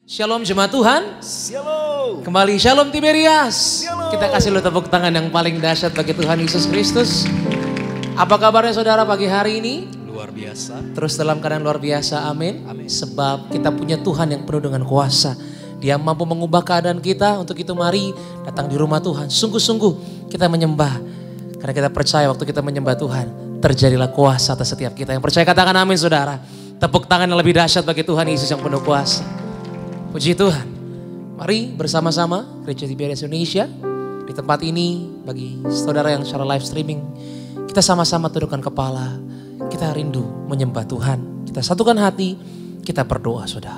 Shalom jemaat Tuhan. Shalom. Kembali Shalom Tiberias. Shalom. Kita kasih lu tepuk tangan yang paling dahsyat bagi Tuhan Yesus Kristus. Apa kabarnya saudara pagi hari ini? Luar biasa. Terus dalam keadaan luar biasa, amin. Amin. Sebab kita punya Tuhan yang penuh dengan kuasa. Dia mampu mengubah keadaan kita. Untuk itu mari datang di rumah Tuhan. Sungguh-sungguh kita menyembah. Karena kita percaya waktu kita menyembah Tuhan, terjadilah kuasa atas setiap kita. Yang percaya katakan amin saudara. Tepuk tangan yang lebih dahsyat bagi Tuhan Yesus yang penuh kuasa. Puji Tuhan. Mari bersama-sama Gereja Tiberias Indonesia di tempat ini bagi saudara yang secara live streaming. Kita sama-sama tundukkan kepala. Kita rindu menyembah Tuhan. Kita satukan hati. Kita berdoa saudara.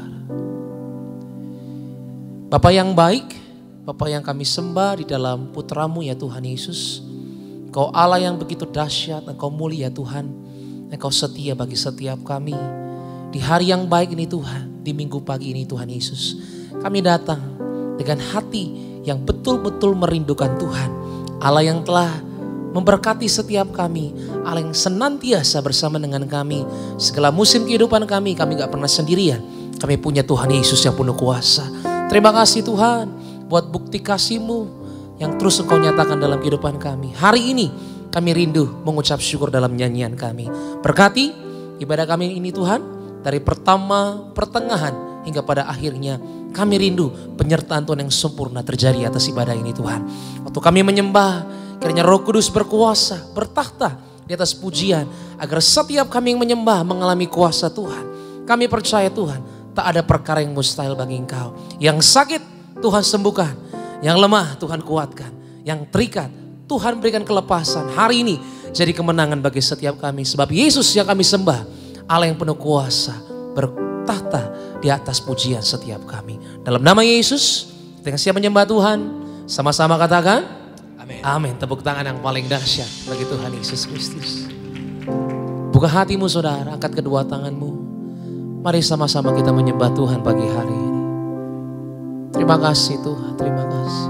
Bapa yang baik, Bapa yang kami sembah di dalam putramu ya Tuhan Yesus. Engkau Allah yang begitu dahsyat, Engkau mulia Tuhan. Engkau setia bagi setiap kami. Di hari yang baik ini Tuhan, di minggu pagi ini Tuhan Yesus. Kami datang dengan hati yang betul-betul merindukan Tuhan. Allah yang telah memberkati setiap kami. Allah yang senantiasa bersama dengan kami. Segala musim kehidupan kami gak pernah sendirian. Kami punya Tuhan Yesus yang penuh kuasa. Terima kasih Tuhan buat bukti kasih-Mu yang terus Engkau nyatakan dalam kehidupan kami. Hari ini kami rindu mengucap syukur dalam nyanyian kami. Berkati ibadah kami ini Tuhan. Dari pertama, pertengahan, hingga pada akhirnya kami rindu penyertaan Tuhan yang sempurna terjadi atas ibadah ini Tuhan. Waktu kami menyembah, kiranya Roh Kudus berkuasa, bertakhta di atas pujian. Agar setiap kami yang menyembah mengalami kuasa Tuhan. Kami percaya Tuhan, tak ada perkara yang mustahil bagi Engkau. Yang sakit Tuhan sembuhkan, yang lemah Tuhan kuatkan, yang terikat Tuhan berikan kelepasan. Hari ini jadi kemenangan bagi setiap kami. Sebab Yesus yang kami sembah, Allah yang penuh kuasa bertahta di atas pujian setiap kami. Dalam nama Yesus kita siap menyembah Tuhan. Sama-sama katakan amin. Amin. Tepuk tangan yang paling dahsyat bagi Tuhan Yesus Kristus. Buka hatimu saudara, angkat kedua tanganmu. Mari sama-sama kita menyembah Tuhan pagi hari ini. Terima kasih Tuhan, terima kasih.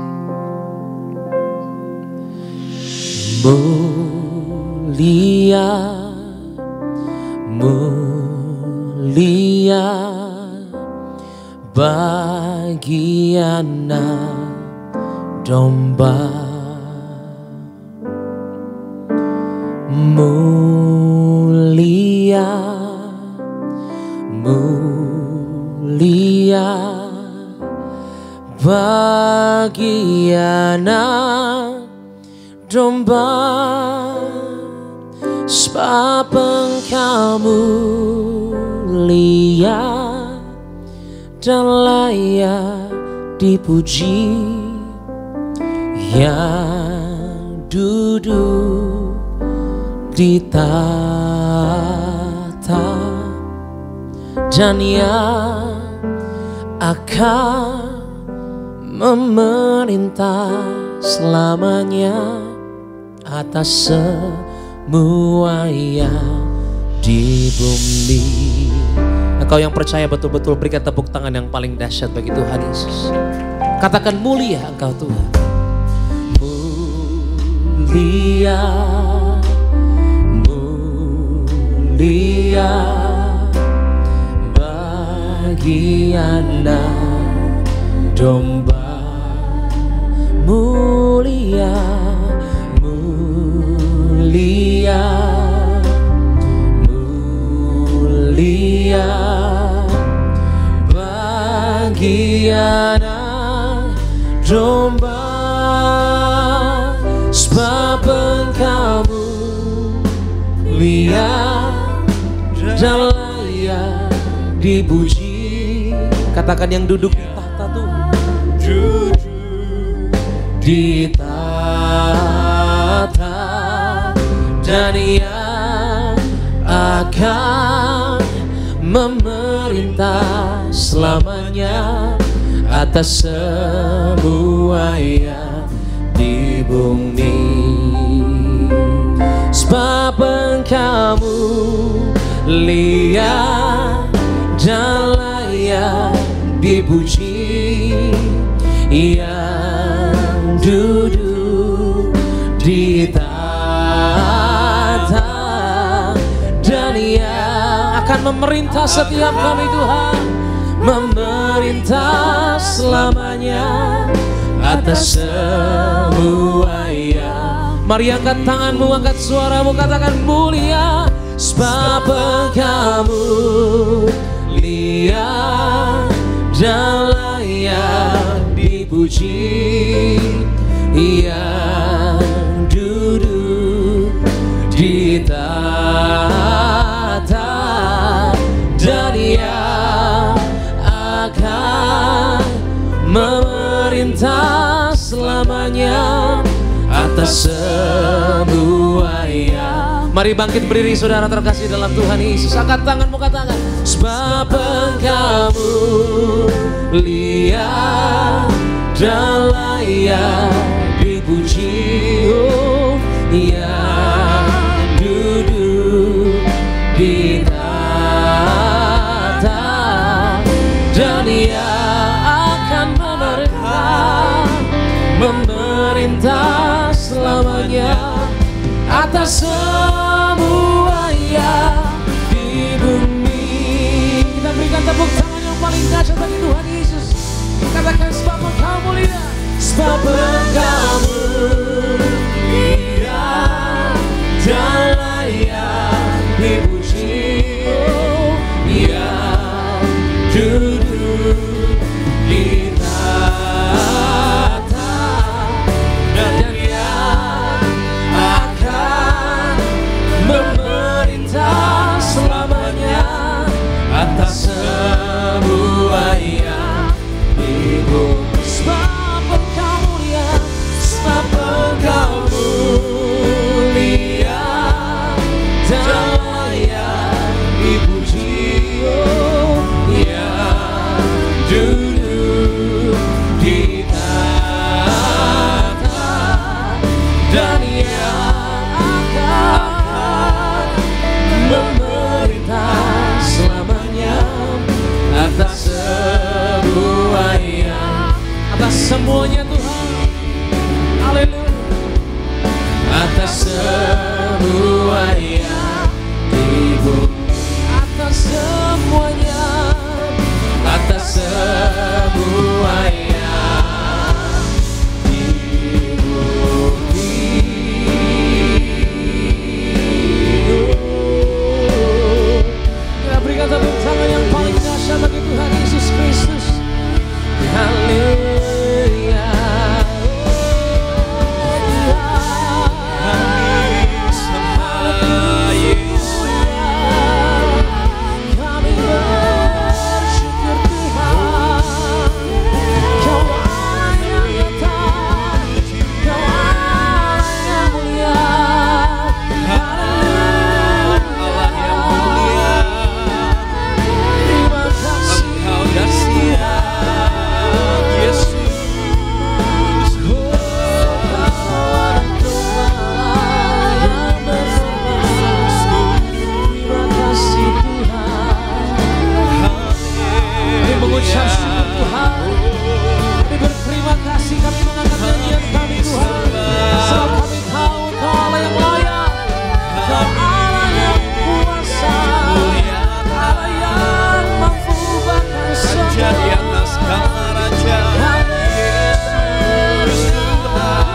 Mulia, mulia bagi anak domba. Mulia, mulia bagi anak domba. Sebab Engkau mulia dan layak dipuji, yang duduk di tahta dan yang akan memerintah selamanya atas semua yang di bumi. Engkau yang percaya betul-betul berikan tepuk tangan yang paling dahsyat bagi Tuhan Yesus. Katakan mulia Engkau Tuhan. Mulia, mulia bagi anak domba. Mulia, mulia, mulia bagi anak domba. Sebab Engkau mulia dan layak dipuji. Katakan yang duduk di tahta Tuhan. Duduk di tahta dan yang akan memerintah selamanya atas semua yang di bumi. Sebab Engkau mulia dan layak dipuji, yang duduk di tahta dan yang akan memerintah setiap kami Tuhan. memerintah selamanya atas semua yang. Mari angkat tanganmu, angkat suaramu, katakan mulia, sebab Engkau mulia dan layak dipuji, yang duduk di tahta dan yang akan memerintah selamanya atas semua yang. Mari bangkit berdiri saudara terkasih dalam Tuhan Yesus. Angkat tanganmu, katakan, sebab Engkau mulia dan layak dipuji, yang duduk di tahta dan yang akan memerintah selamanya atas semua yang di bumi. Kita berikan tepuk tangan yang paling dahsyat bagi Tuhan Yesus. Katakan, sebab Engkau mulia, sebab Engkau mulia dan layak dipuji, yang duduk di tahta dan yang akan memerintah selamanya atas semua yang di bumi. Sebab Engkau mulia, sebab Engkau mulia dan layak dipuji, yang duduk di tahta dan yang akan memerintah selamanya atas semua yang. Atas semuanya Tuhan, haleluya. Atas semua yang di bumi, atas semuanya, atas semua yang di bumi. Kita berikan tepuk tangan yang paling dahsyat bagi Tuhan Yesus Kristus. Haleluya. Kami bersyukur Tuhan, Kau Allah yang nyata, Kau Allah yang mulia. Haleluya. Terima kasih Engkau dahsyat. Mengucap syukur Tuhan, kami berterima kasih, kami mengangkat nyanyian kami Tuhan, sebab kami tahu Kau Allah yang layak, Kau Allah yang kuasa, Allah yang mampu bahkan semua. Raja di atas segala raja, Yesus Tuhan,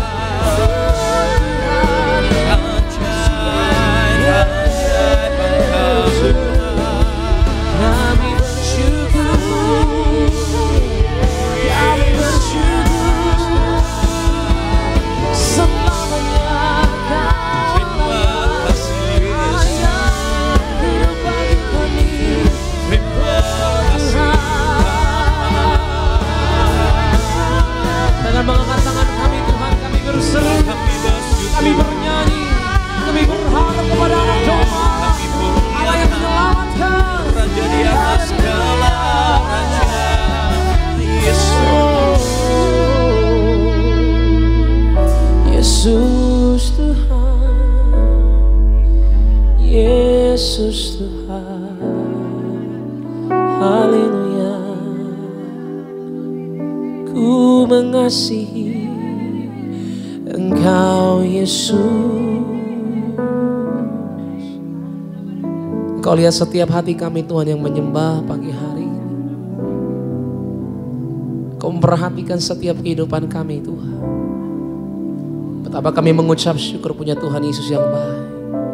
ajaib Engkau Tuhan. Kami bersyukur, kami bersyukur, selamanya Kau Allah yang hidup bagi kami. Terima kasih dengan mengangkat tangan kami Tuhan, kami berseru, kami bernyanyi, kami berharap kepada Allah Domba, Allah yang menyelamatkan, Raja di atas segala raja, Yesus. Yesus Tuhan, Yesus Tuhan, haleluya. Ku mengasihi Engkau Yesus. Engkau lihat setiap hati kami Tuhan yang menyembah pagi hari ini. Engkau memperhatikan setiap kehidupan kami Tuhan. Betapa kami mengucap syukur punya Tuhan Yesus yang baik.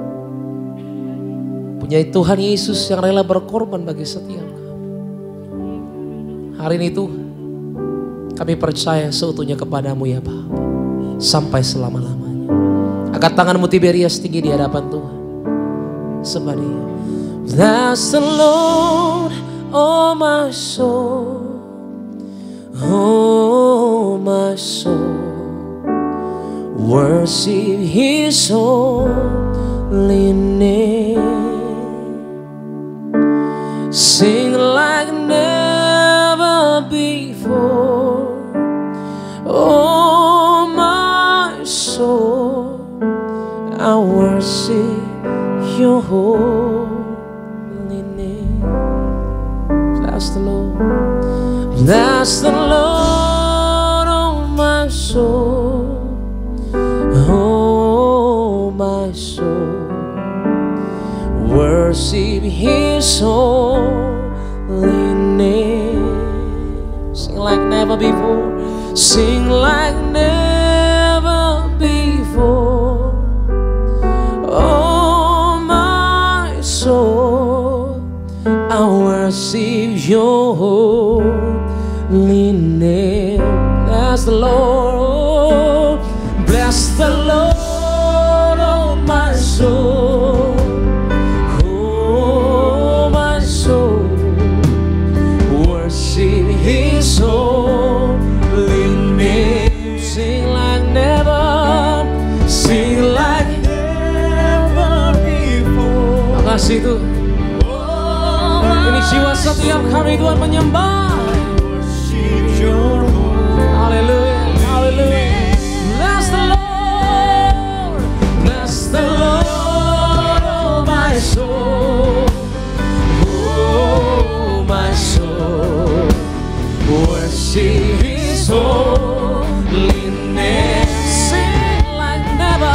Punya Tuhan Yesus yang rela berkorban bagi setiap kami. Hari ini Tuhan, kami percaya seutuhnya kepadamu ya Bapa. Sampai selama-lamanya. Angkat tanganmu Tiberias tinggi di hadapan Tuhan. Sembah Dia. Bless the Lord, oh my soul. Oh my soul. Worship His holy name. Sing like never before. Oh my soul, I worship your holy name. Bless the Lord. Bless the Lord, oh my soul. Oh my soul, worship His holy name. Sing like never before. Sing like never before. Oh my soul, I worship your holy name. Bless the Lord. Bless the Lord, oh my soul. Oh my soul, worship His holy name. Sing like never, sing like never before. Makasih Tuhan. Ini jiwa setiap kami Tuhan menyembah. Haleluya, haleluya. Bless the Lord, oh my soul. Oh my soul, worship His holy name. Sing like never,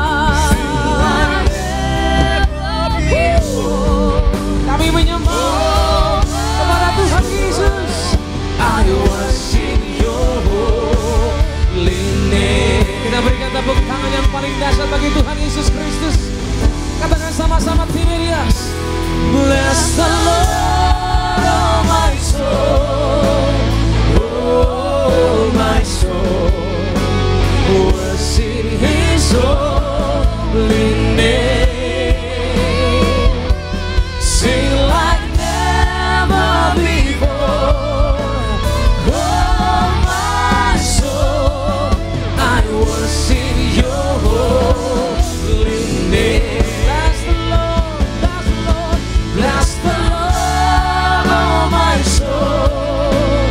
before. Kami menyembah kepada Tuhan Yesus. I worship your holy name. Kita berikan tepuk tangan yang paling dahsyat bagi Tuhan Yesus Kristus. Katakan sama-sama Tiberias. Bless the Lord, oh my soul. Oh my soul, worship His holy name. Sing like never before. Oh my soul, I worship your holy name. Bless the Lord, bless the Lord, bless the Lord, oh my soul.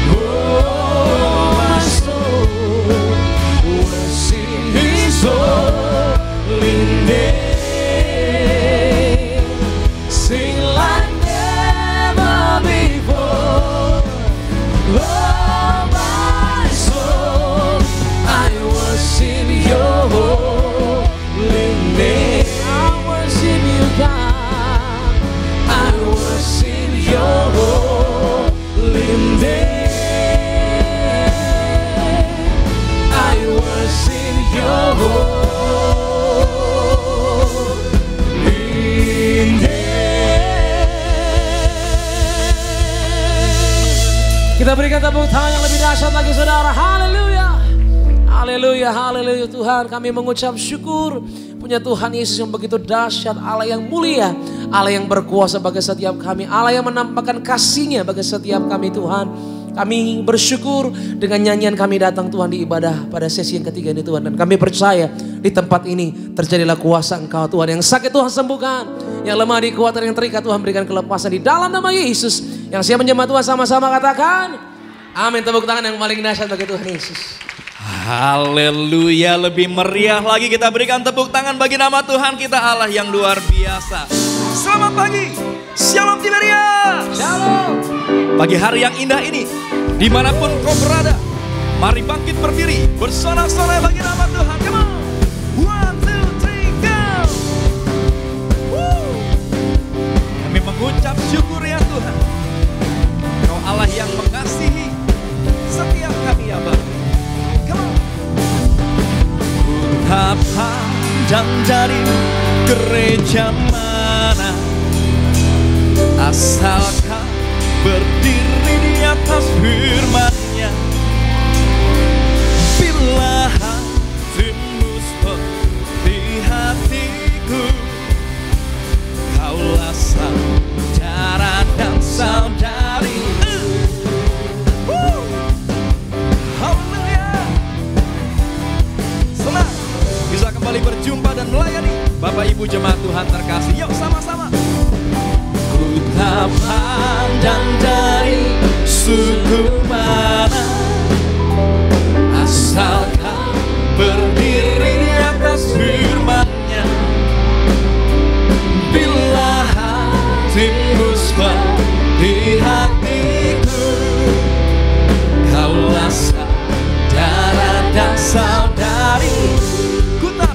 Oh my soul, worship His holy name. Sing like never before. Oh my soul, I worship your holy name. I worship you God, I worship your holy name. I worship your holy name. Kita berikan tepuk tangan yang lebih dahsyat lagi saudara. Haleluya. Haleluya, haleluya Tuhan. Kami mengucap syukur punya Tuhan Yesus yang begitu dahsyat. Allah yang mulia. Allah yang berkuasa bagi setiap kami. Allah yang menampakkan kasih-Nya bagi setiap kami Tuhan. Kami bersyukur dengan nyanyian kami datang Tuhan di ibadah pada sesi yang ketiga ini Tuhan. Dan kami percaya di tempat ini terjadilah kuasa Engkau Tuhan. Yang sakit Tuhan sembuhkan. Yang lemah dikuatkan, yang terikat Tuhan berikan kelepasan di dalam nama Yesus. Yang siap menyembah Tuhan sama-sama katakan amin. Tepuk tangan yang paling dahsyat bagi Tuhan Yesus. Haleluya, lebih meriah lagi kita berikan tepuk tangan bagi nama Tuhan kita Allah yang luar biasa. Selamat pagi, Shalom Tiberias. Shalom. Pagi hari yang indah ini, dimanapun kau berada, mari bangkit berdiri, bersorak-sorai bagi nama Tuhan. Come on, 1, 2, 3, go. Woo. Kami mengucap syukur ya Tuhan, Kau Allah yang mengasihi Gereja mana asalkan berdiri di atas firman-Nya. Bila hatimu seperti hatiku, kaulah saudara dan saudari. Haleluya. Senang bisa kembali berjumpa dan melayani Bapak Ibu jemaat Tuhan terkasih. Yuk sama-sama. Ku tak pandang dari suku mana, asalkan berdiri di atas firman-Nya. Bila hatimu seperti hatiku, kaulah saudara dan saudari. Ku tak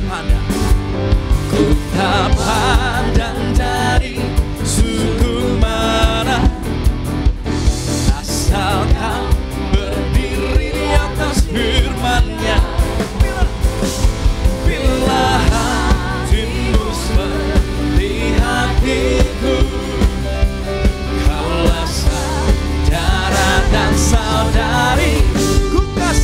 pandang dari suku mana, asalkan berdiri di atas firman-Nya. Bila hatimu seperti hatiku, kaulah saudara dan saudari. Ku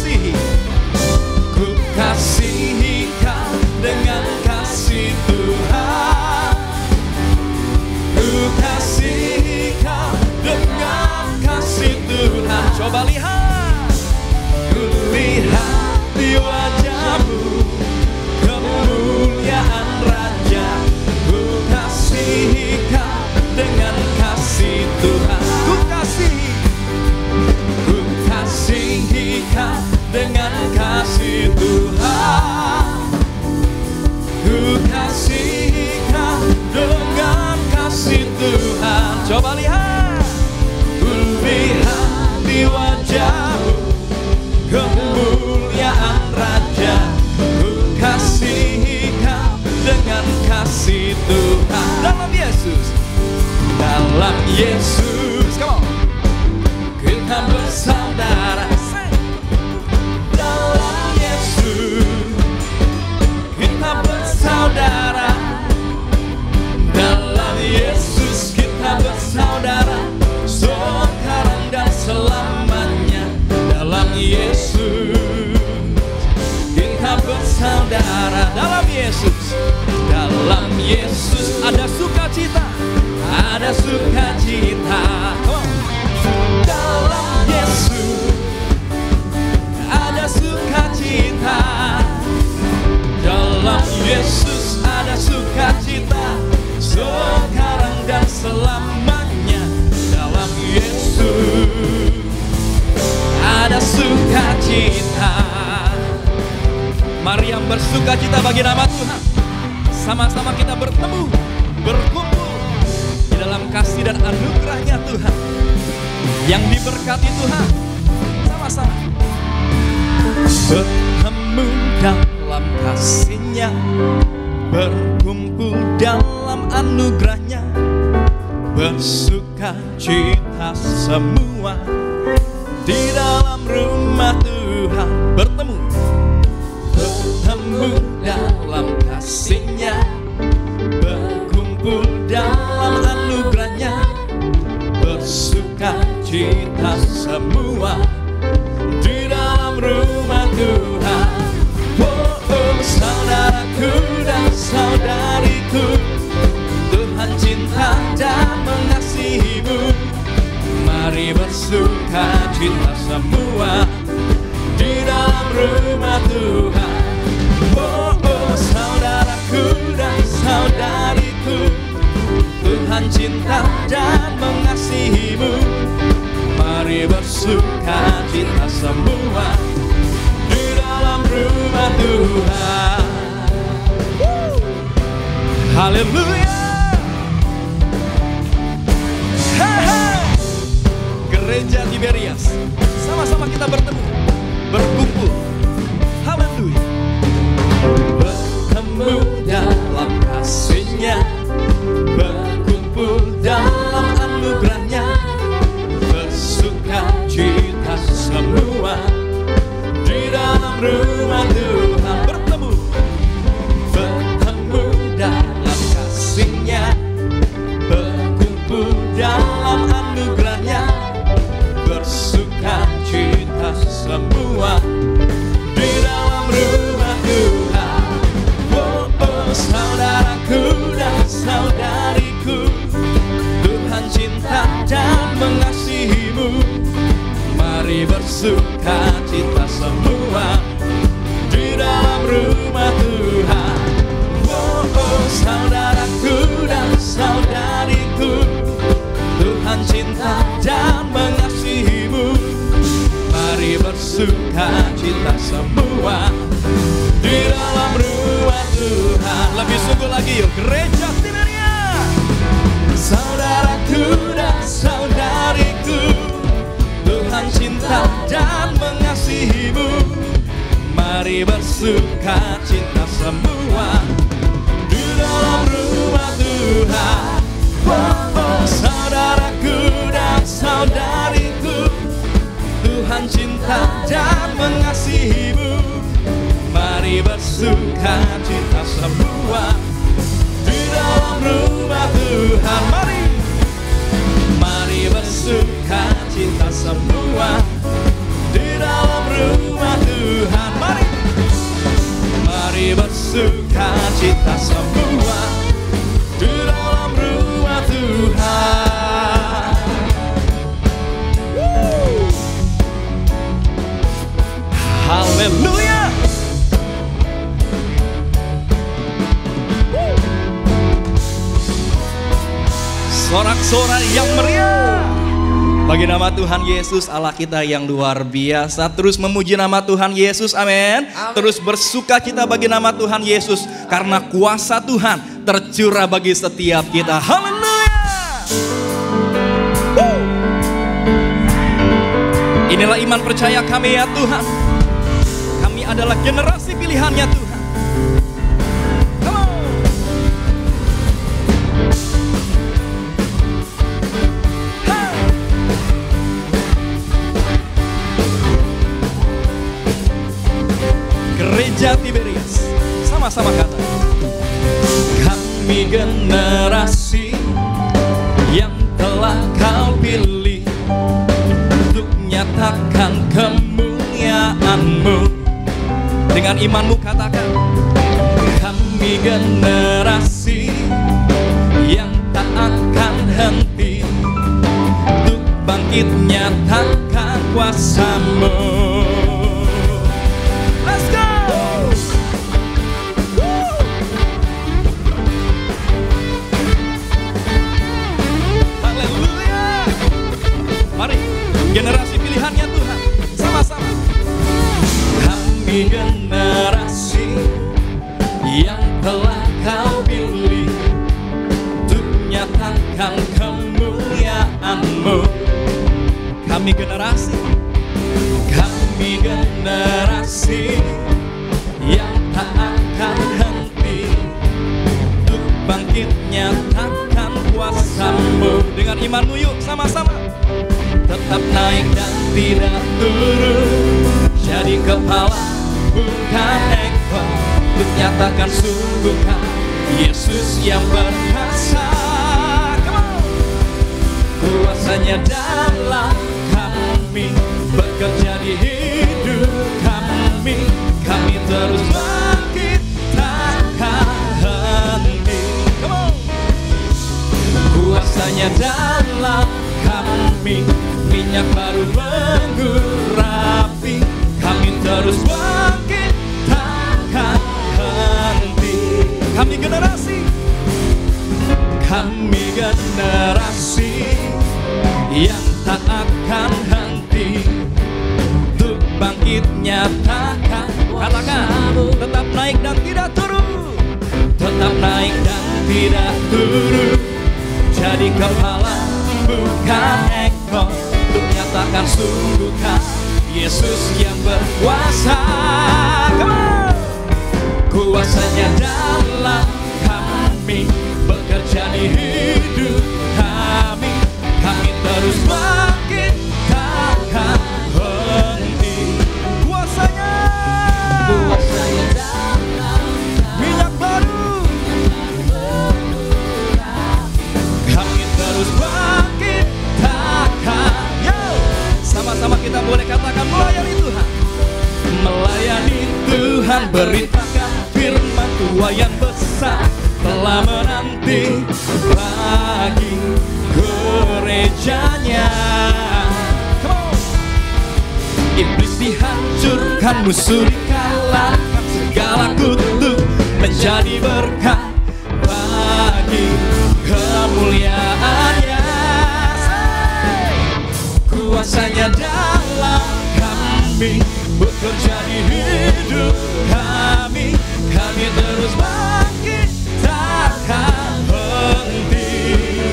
kasihi kau dengan kasih Tuhan. Ku kasihi kau dengan kasih Tuhan. Coba lihat, ku lihat di wajahmu kemuliaan Raja. Ku kasihi kau dengan kasih Tuhan. Ku kasihi kau dengan kasih Tuhan. Ku kasihi kau dengan kasih Tuhan. Coba lihat, ku lihat di wajahmu kemuliaan Raja. Ku kasihi kau dengan kasih Tuhan. Dalam Yesus, come on, kita bersaudara. Dalam Yesus kita bersaudara. Dalam Yesus kita bersaudara, sekarang dan selamanya. Dalam Yesus kita bersaudara. Dalam Yesus ada sukacita, ada sukacita. Dalam Yesus ada sukacita. Dalam Yesus ada sukacita, sekarang dan selamanya. Dalam Yesus ada sukacita. Mari yang bersukacita bagi nama Tuhan. Sama-sama kita bertemu, berkumpul di dalam kasih dan anugerah-Nya Tuhan, yang diberkati Tuhan. Sama-sama bertemu dalam kasih-Nya, berkumpul dalam anugerah-Nya, bersukacita semua di dalam rumah Tuhan. Bertemu dalam kasih-Nya, berkumpul dalam anugerah-Nya, bersukacita semua di dalam rumah Tuhan. Oh, saudaraku dan saudariku, Tuhan cinta dan mengasihimu. Mari bersukacita semua di dalam rumah Tuhan. Oh, saudaraku dan saudariku, Tuhan cinta dan mengasihimu. Mari bersukacita semua di dalam rumah Tuhan. Haleluya. Gereja Tiberias, sama-sama kita bertemu, berkumpul. Haleluya. Bertemu dalam kasih-Nya, berkumpul dalam anugerah-Nya, bersukacita semua di dalam rumah Tuhan. Bertemu dalam bersuka cita semua di dalam rumah Tuhan. Oh, oh, saudaraku dan saudariku, Tuhan cinta dan mengasihimu. Mari bersuka cita semua di dalam rumah Tuhan. Lebih sungguh lagi yuk, gereja Tiberia. Saudaraku dan saudariku, Tuhan cinta dan mengasihimu. Mari bersuka cita semua di dalam rumah Tuhan. Oh, oh, saudaraku dan saudariku, Tuhan cinta dan mengasihimu. Mari bersuka cita semua di dalam rumah Tuhan. Mari, mari bersuka cita semua di dalam rumah Tuhan. Mari, mari bersuka cita semua di dalam rumah Tuhan. Haleluya. Sorak-sorai yang meriah bagi nama Tuhan Yesus, Allah kita yang luar biasa. Terus memuji nama Tuhan Yesus, amin. Terus bersuka cita bagi nama Tuhan Yesus, karena kuasa Tuhan tercurah bagi setiap kita. Haleluya. Inilah iman percaya kami ya Tuhan. Kami adalah generasi pilihannya Tuhan. Gereja Tiberias, sama-sama kata. Kami generasi yang telah Kau pilih untuk nyatakan kemuliaan-Mu. Dengan imanmu katakan, kami generasi yang tak akan henti untuk bangkit nyatakan kuasa-Mu. Let's go! Mari, generasi pilihannya Tuhan, sama-sama. Kami generasi yang telah Kau pilih untuk nyatakan kemuliaan-Mu. Kami generasi yang tak akan henti untuk bangkit nyatakan kuasa-Mu. Dengan imanmu yuk, sama-sama. Tetap naik dan tidak turun, jadi kepala bukan ekor, untuk nyatakan sungguh Kau Yesus yang berkuasa. Kuasanya dalam kami, bekerja di hidup kami. Kami terus bangkit takkan henti. Kuasanya dalam kami, minyak baru mengurapi. Kami terus bangkit takkan henti. Kami generasi yang tak akan henti untuk bangkit nyatakan. Katakan, tetap naik dan tidak turun, tetap naik dan tidak turun, jadi kepala bukan ekor, untuk nyatakan sungguh Kau Yesus yang berkuasa. Kuasanya dalam kami, bekerja di hidup kami. Kami terus bangkit takkan henti. Kuasanya dalam minyak baru. Kami terus bangkit takkan. Sama-sama kita boleh katakan, melayani Tuhan. Melayani Tuhan, beritakan firman Tuhan yang besar, telah menanti bagi gerejanya. Kan musuh dikalahkan, segala kutuk menjadi berkat bagi kemuliaan-Nya. Kuasanya dalam kami, bekerja di hidup kami. Kami terus bangkit, takkan berhenti.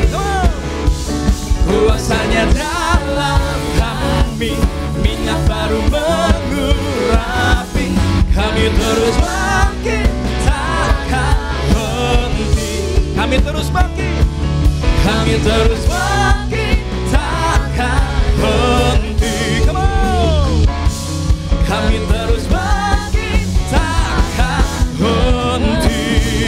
Kuasanya dalam kami, minyak baru mengurapi. Kami terus bangkit, takkan berhenti. Kami terus bangkit, kami terus bangkit, takkan berhenti. Come on. Kami terus bangkit, takkan berhenti.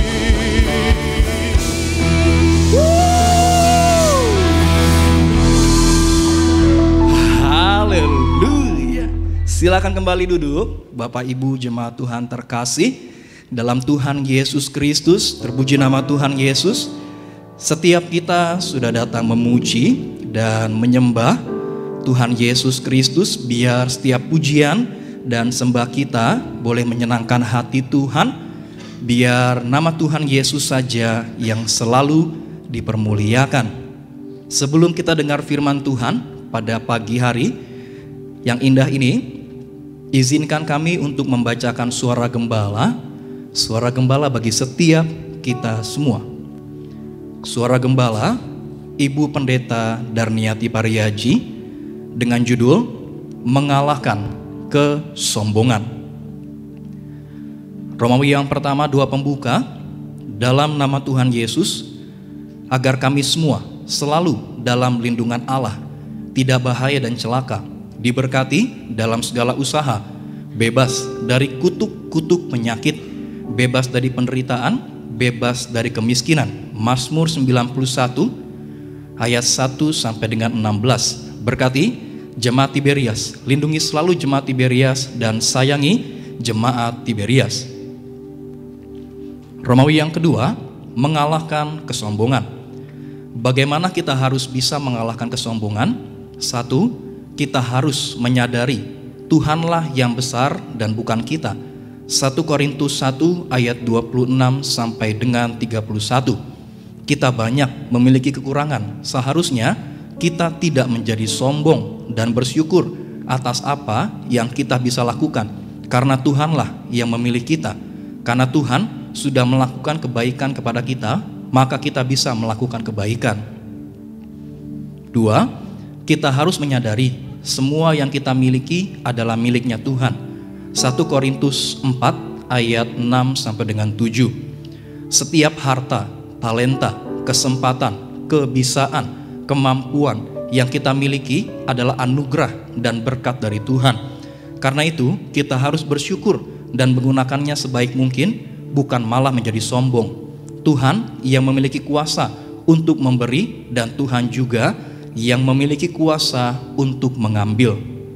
Haleluya. Silakan kembali duduk, Bapak Ibu jemaat Tuhan terkasih dalam Tuhan Yesus Kristus. Terpuji nama Tuhan Yesus. Setiap kita sudah datang memuji dan menyembah Tuhan Yesus Kristus. Biar setiap pujian dan sembah kita boleh menyenangkan hati Tuhan. Biar nama Tuhan Yesus saja yang selalu dipermuliakan. Sebelum kita dengar firman Tuhan pada pagi hari yang indah ini, izinkan kami untuk membacakan suara gembala. Suara gembala bagi setiap kita semua. Suara gembala Ibu Pendeta Darniati Pariaji dengan judul Mengalahkan Kesombongan. Romawi yang pertama 2 pembuka. Dalam nama Tuhan Yesus, agar kami semua selalu dalam lindungan Allah, tidak bahaya dan celaka, diberkati dalam segala usaha, bebas dari kutuk-kutuk penyakit, bebas dari penderitaan, bebas dari kemiskinan. Mazmur 91 ayat 1 sampai dengan 16. Berkati jemaat Tiberias, lindungi selalu jemaat Tiberias dan sayangi jemaat Tiberias. Romawi yang kedua, mengalahkan kesombongan. Bagaimana kita harus bisa mengalahkan kesombongan? 1, kita harus menyadari Tuhanlah yang besar dan bukan kita. 1 Korintus 1 ayat 26 sampai dengan 31. Kita banyak memiliki kekurangan. Seharusnya kita tidak menjadi sombong dan bersyukur atas apa yang kita bisa lakukan, karena Tuhanlah yang memilih kita. Karena Tuhan sudah melakukan kebaikan kepada kita, maka kita bisa melakukan kebaikan. 2, kita harus menyadari semua yang kita miliki adalah miliknya Tuhan. 1 Korintus 4 ayat 6 sampai dengan 7. Setiap harta, talenta, kesempatan, kebisaan, kemampuan yang kita miliki adalah anugerah dan berkat dari Tuhan. Karena itu kita harus bersyukur dan menggunakannya sebaik mungkin, bukan malah menjadi sombong. Tuhan yang memiliki kuasa untuk memberi, dan Tuhan juga yang memiliki kuasa untuk mengambil.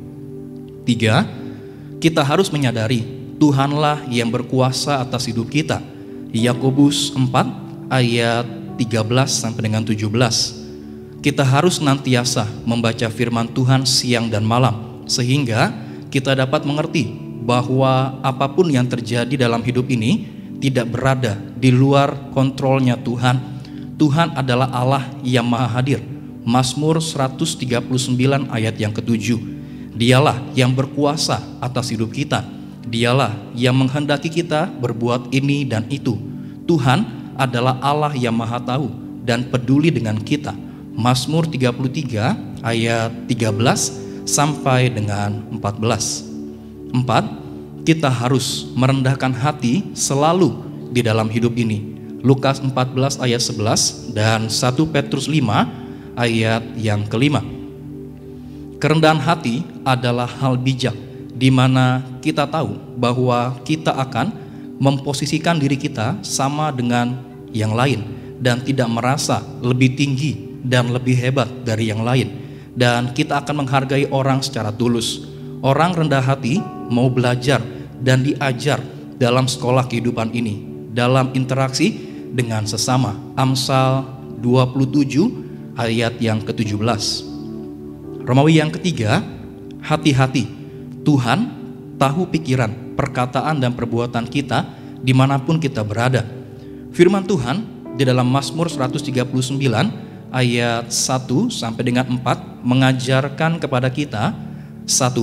3, kita harus menyadari Tuhanlah yang berkuasa atas hidup kita. Yakobus 4 ayat 13 sampai dengan 17. Kita harus senantiasa membaca firman Tuhan siang dan malam, sehingga kita dapat mengerti bahwa apapun yang terjadi dalam hidup ini tidak berada di luar kontrolnya Tuhan. Tuhan adalah Allah yang maha hadir. Mazmur 139 ayat yang ke-7. Dialah yang berkuasa atas hidup kita. Dialah yang menghendaki kita berbuat ini dan itu. Tuhan adalah Allah yang maha tahu dan peduli dengan kita. Mazmur 33 ayat 13 sampai dengan 14. 4, kita harus merendahkan hati selalu di dalam hidup ini. Lukas 14 ayat 11 dan 1 Petrus 5 ayat yang ke-5. Kerendahan hati adalah hal bijak, di mana kita tahu bahwa kita akan memposisikan diri kita sama dengan yang lain dan tidak merasa lebih tinggi dan lebih hebat dari yang lain, dan kita akan menghargai orang secara tulus. Orang rendah hati mau belajar dan diajar dalam sekolah kehidupan ini, dalam interaksi dengan sesama. Amsal 27 ayat yang ke-17. Romawi yang ketiga, hati-hati, Tuhan tahu pikiran, perkataan, dan perbuatan kita dimanapun kita berada. Firman Tuhan di dalam Mazmur 139 ayat 1 sampai dengan 4 mengajarkan kepada kita, 1,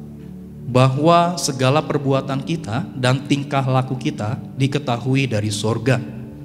bahwa segala perbuatan kita dan tingkah laku kita diketahui dari sorga.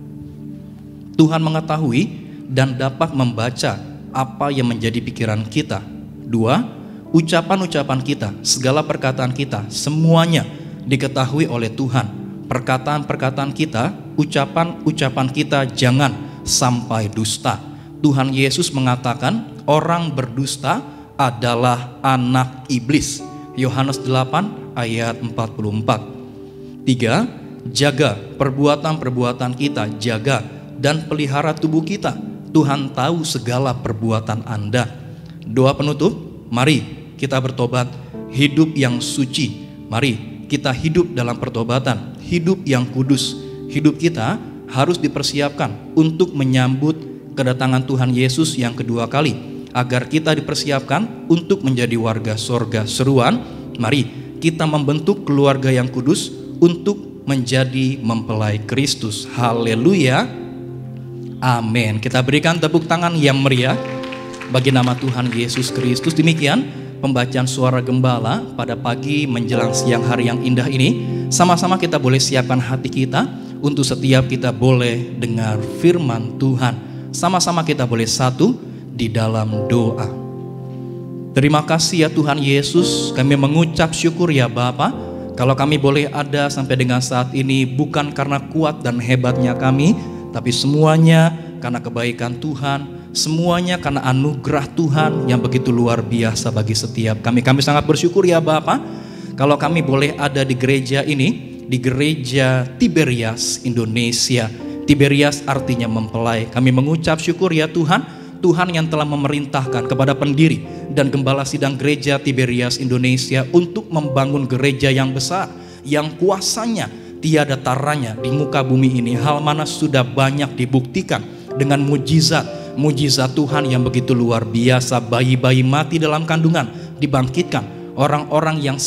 Tuhan mengetahui dan dapat membaca apa yang menjadi pikiran kita. 2, ucapan-ucapan kita, segala perkataan kita, semuanya diketahui oleh Tuhan. Perkataan-perkataan kita, ucapan-ucapan kita jangan sampai dusta. Tuhan Yesus mengatakan orang berdusta adalah anak iblis. Yohanes 8 ayat 44. 3, jaga perbuatan-perbuatan kita, jaga dan pelihara tubuh kita. Tuhan tahu segala perbuatan Anda. 2, penutup, mari kita bertobat, hidup yang suci. Mari kita hidup dalam pertobatan, hidup yang kudus. Hidup kita harus dipersiapkan untuk menyambut kedatangan Tuhan Yesus yang kedua kali. Agar kita dipersiapkan untuk menjadi warga sorga. Seruan, mari kita membentuk keluarga yang kudus untuk menjadi mempelai Kristus. Haleluya, amin. Kita berikan tepuk tangan yang meriah bagi nama Tuhan Yesus Kristus. Demikian pembacaan suara gembala pada pagi menjelang siang hari yang indah ini. Sama-sama kita boleh siapkan hati kita untuk setiap kita boleh dengar firman Tuhan. Sama-sama kita boleh satu di dalam doa. Terima kasih ya Tuhan Yesus, kami mengucap syukur ya Bapa. Kalau kami boleh ada sampai dengan saat ini bukan karena kuat dan hebatnya kami, tapi semuanya karena kebaikan Tuhan, semuanya karena anugerah Tuhan yang begitu luar biasa bagi setiap kami. Kami sangat bersyukur ya Bapa, kalau kami boleh ada di gereja ini, di gereja Tiberias Indonesia. Tiberias artinya mempelai. Kami mengucap syukur ya Tuhan, Tuhan yang telah memerintahkan kepada pendiri dan gembala sidang gereja Tiberias Indonesia untuk membangun gereja yang besar, yang kuasanya tiada taranya di muka bumi ini. Hal mana sudah banyak dibuktikan dengan mujizat Tuhan yang begitu luar biasa. Bayi-bayi mati dalam kandungan dibangkitkan, orang-orang yang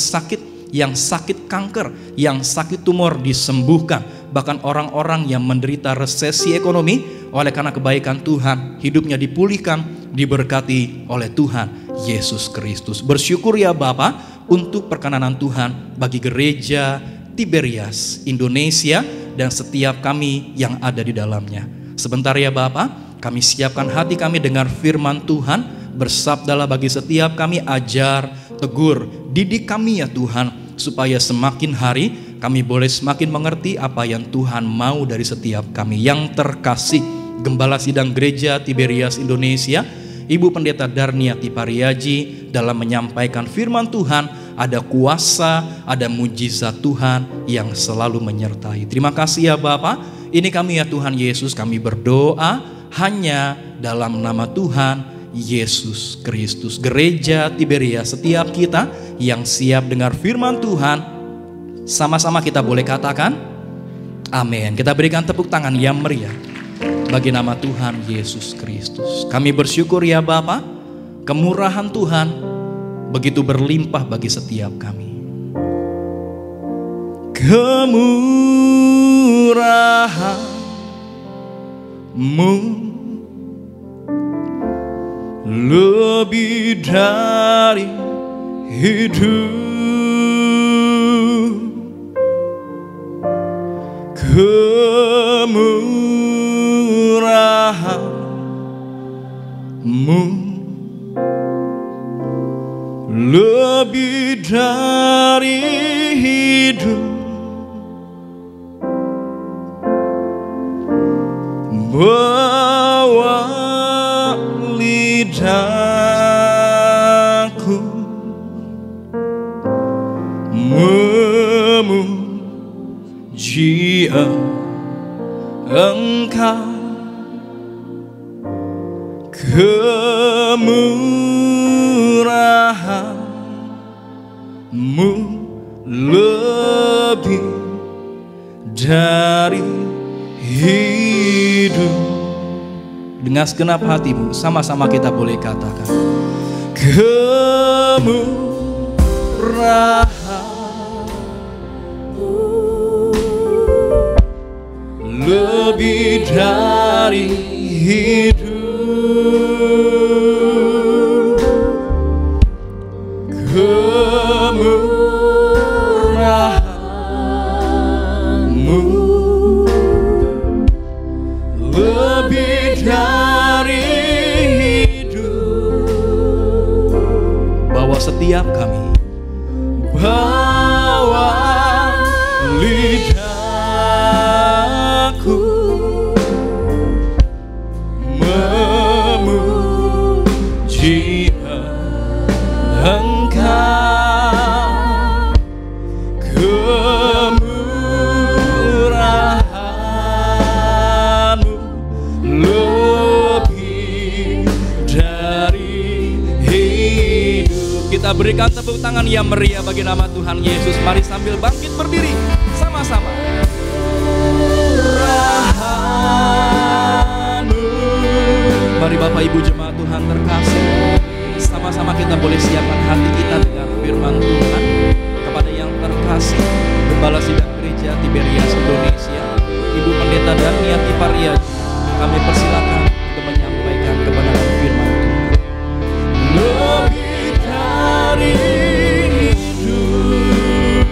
sakit kanker, yang sakit tumor disembuhkan, bahkan orang-orang yang menderita resesi ekonomi oleh karena kebaikan Tuhan, hidupnya dipulihkan, diberkati oleh Tuhan Yesus Kristus. Bersyukur ya Bapa untuk perkenanan Tuhan bagi gereja Tiberias Indonesia dan setiap kami yang ada di dalamnya. Sebentar ya Bapa, kami siapkan hati kami dengar firman Tuhan. Bersabdalah bagi setiap kami, ajar, tegur, didik kami ya Tuhan, supaya semakin hari kami boleh semakin mengerti apa yang Tuhan mau dari setiap kami. Yang terkasih Gembala Sidang Gereja Tiberias Indonesia, Ibu Pendeta Darniati Pariaji, dalam menyampaikan firman Tuhan, ada kuasa, ada mujizat Tuhan yang selalu menyertai. Terima kasih ya Bapa. Ini kami ya Tuhan Yesus, kami berdoa hanya dalam nama Tuhan Yesus Kristus. Gereja Tiberias, setiap kita yang siap dengar firman Tuhan, sama-sama kita boleh katakan amin. Kita berikan tepuk tangan yang meriah bagi nama Tuhan Yesus Kristus. Kami bersyukur ya Bapa, kemurahan Tuhan begitu berlimpah bagi setiap kami. Kemurahan-Mu lebih dari hidup, kemurahan-Mu lebih dari hidup, bawa lidahku memuji Engkau. Kemurahan-Mu lebih dari hidup. Dengan segenap hatimu, sama-sama kita boleh katakan, kemurahan-Mu Kita berikan tepuk tangan yang meriah bagi nama Tuhan Yesus. Mari sambil bangkit berdiri sama-sama. Mari Bapak Ibu jemaat Tuhan terkasih, sama-sama kita boleh siapkan hati kita dengan firman Tuhan. Kepada yang terkasih, Gembala Sidang Gereja Tiberias Indonesia, Ibu Pendeta Dania Tiparia, kami persilakan untuk menyampaikan kebenaran firman Tuhan. Lebih dari hidup,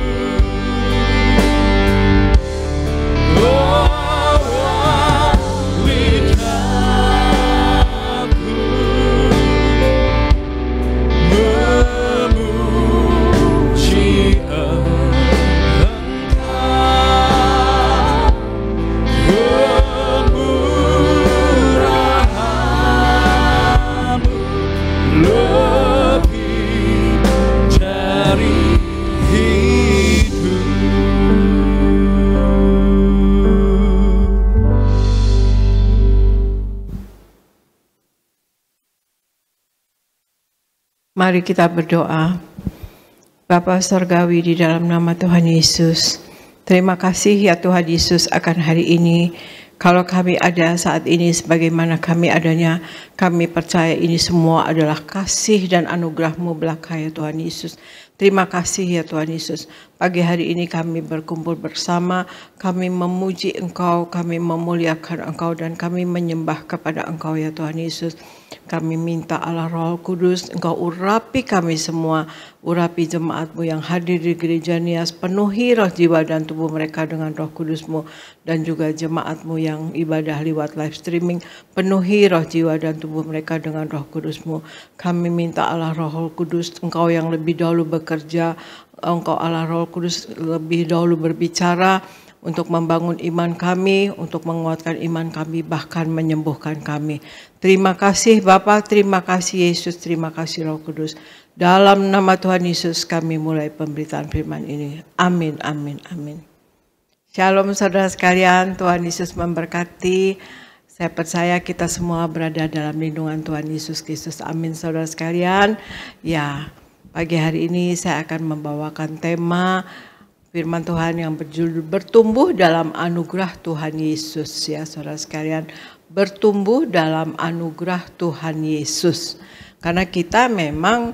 Mari kita berdoa. Bapa Surgawi, di dalam nama Tuhan Yesus, terima kasih ya Tuhan Yesus akan hari ini. Kalau kami ada saat ini sebagaimana kami adanya, kami percaya ini semua adalah kasih dan anugerah-Mu belaka ya Tuhan Yesus. Terima kasih ya Tuhan Yesus. Pagi hari ini kami berkumpul bersama, kami memuji Engkau, kami memuliakan Engkau, dan kami menyembah kepada Engkau ya Tuhan Yesus. Kami minta Allah Roh Kudus, Engkau urapi kami semua, urapi jemaat-Mu yang hadir di gereja Nias, penuhi roh jiwa dan tubuh mereka dengan Roh Kudus-Mu, dan juga jemaat-Mu yang ibadah lewat live streaming, penuhi roh jiwa dan tubuh mereka dengan Roh Kudus-Mu. Kami minta Allah Roh Kudus, Engkau yang lebih dahulu bekerja, Engkau Allah Roh Kudus lebih dahulu berbicara untuk membangun iman kami, untuk menguatkan iman kami, bahkan menyembuhkan kami. Terima kasih Bapa, terima kasih Yesus, terima kasih Roh Kudus. Dalam nama Tuhan Yesus kami mulai pemberitaan firman ini. Amin, amin, amin. Shalom saudara sekalian, Tuhan Yesus memberkati. Saya percaya kita semua berada dalam lindungan Tuhan Yesus Kristus. Amin saudara sekalian. Ya, pagi hari ini saya akan membawakan tema firman Tuhan yang berjudul bertumbuh dalam anugerah Tuhan Yesus ya saudara sekalian. Bertumbuh dalam anugerah Tuhan Yesus. Karena kita memang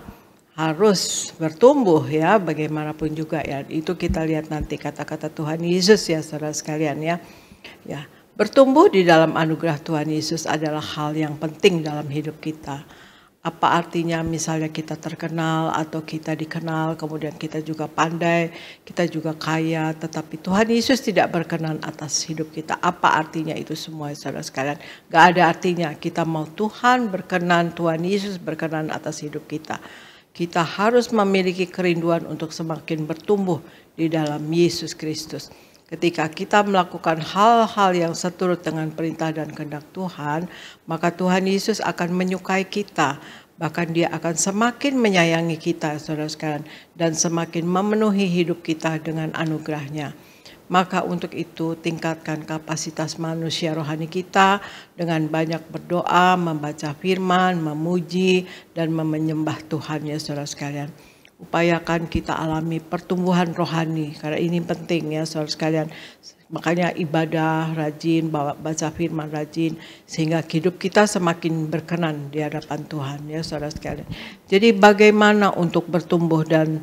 harus bertumbuh ya, bagaimanapun juga ya. Itu kita lihat nanti kata-kata Tuhan Yesus ya saudara sekalian ya. Ya, bertumbuh di dalam anugerah Tuhan Yesus adalah hal yang penting dalam hidup kita. Apa artinya misalnya kita terkenal atau kita dikenal, kemudian kita juga pandai, kita juga kaya, tetapi Tuhan Yesus tidak berkenan atas hidup kita. Apa artinya itu semua saudara sekalian? Gak ada artinya. Kita mau Tuhan berkenan, Tuhan Yesus berkenan atas hidup kita. Kita harus memiliki kerinduan untuk semakin bertumbuh di dalam Yesus Kristus. Ketika kita melakukan hal-hal yang seturut dengan perintah dan kehendak Tuhan, maka Tuhan Yesus akan menyukai kita. Bahkan Dia akan semakin menyayangi kita, saudara sekalian, dan semakin memenuhi hidup kita dengan anugerah-Nya. Maka untuk itu tingkatkan kapasitas manusia rohani kita dengan banyak berdoa, membaca firman, memuji, dan menyembah Tuhan ya saudara sekalian. Upayakan kita alami pertumbuhan rohani, karena ini penting ya saudara sekalian. Makanya ibadah rajin, baca firman rajin, sehingga hidup kita semakin berkenan di hadapan Tuhan ya saudara sekalian. Jadi bagaimana untuk bertumbuh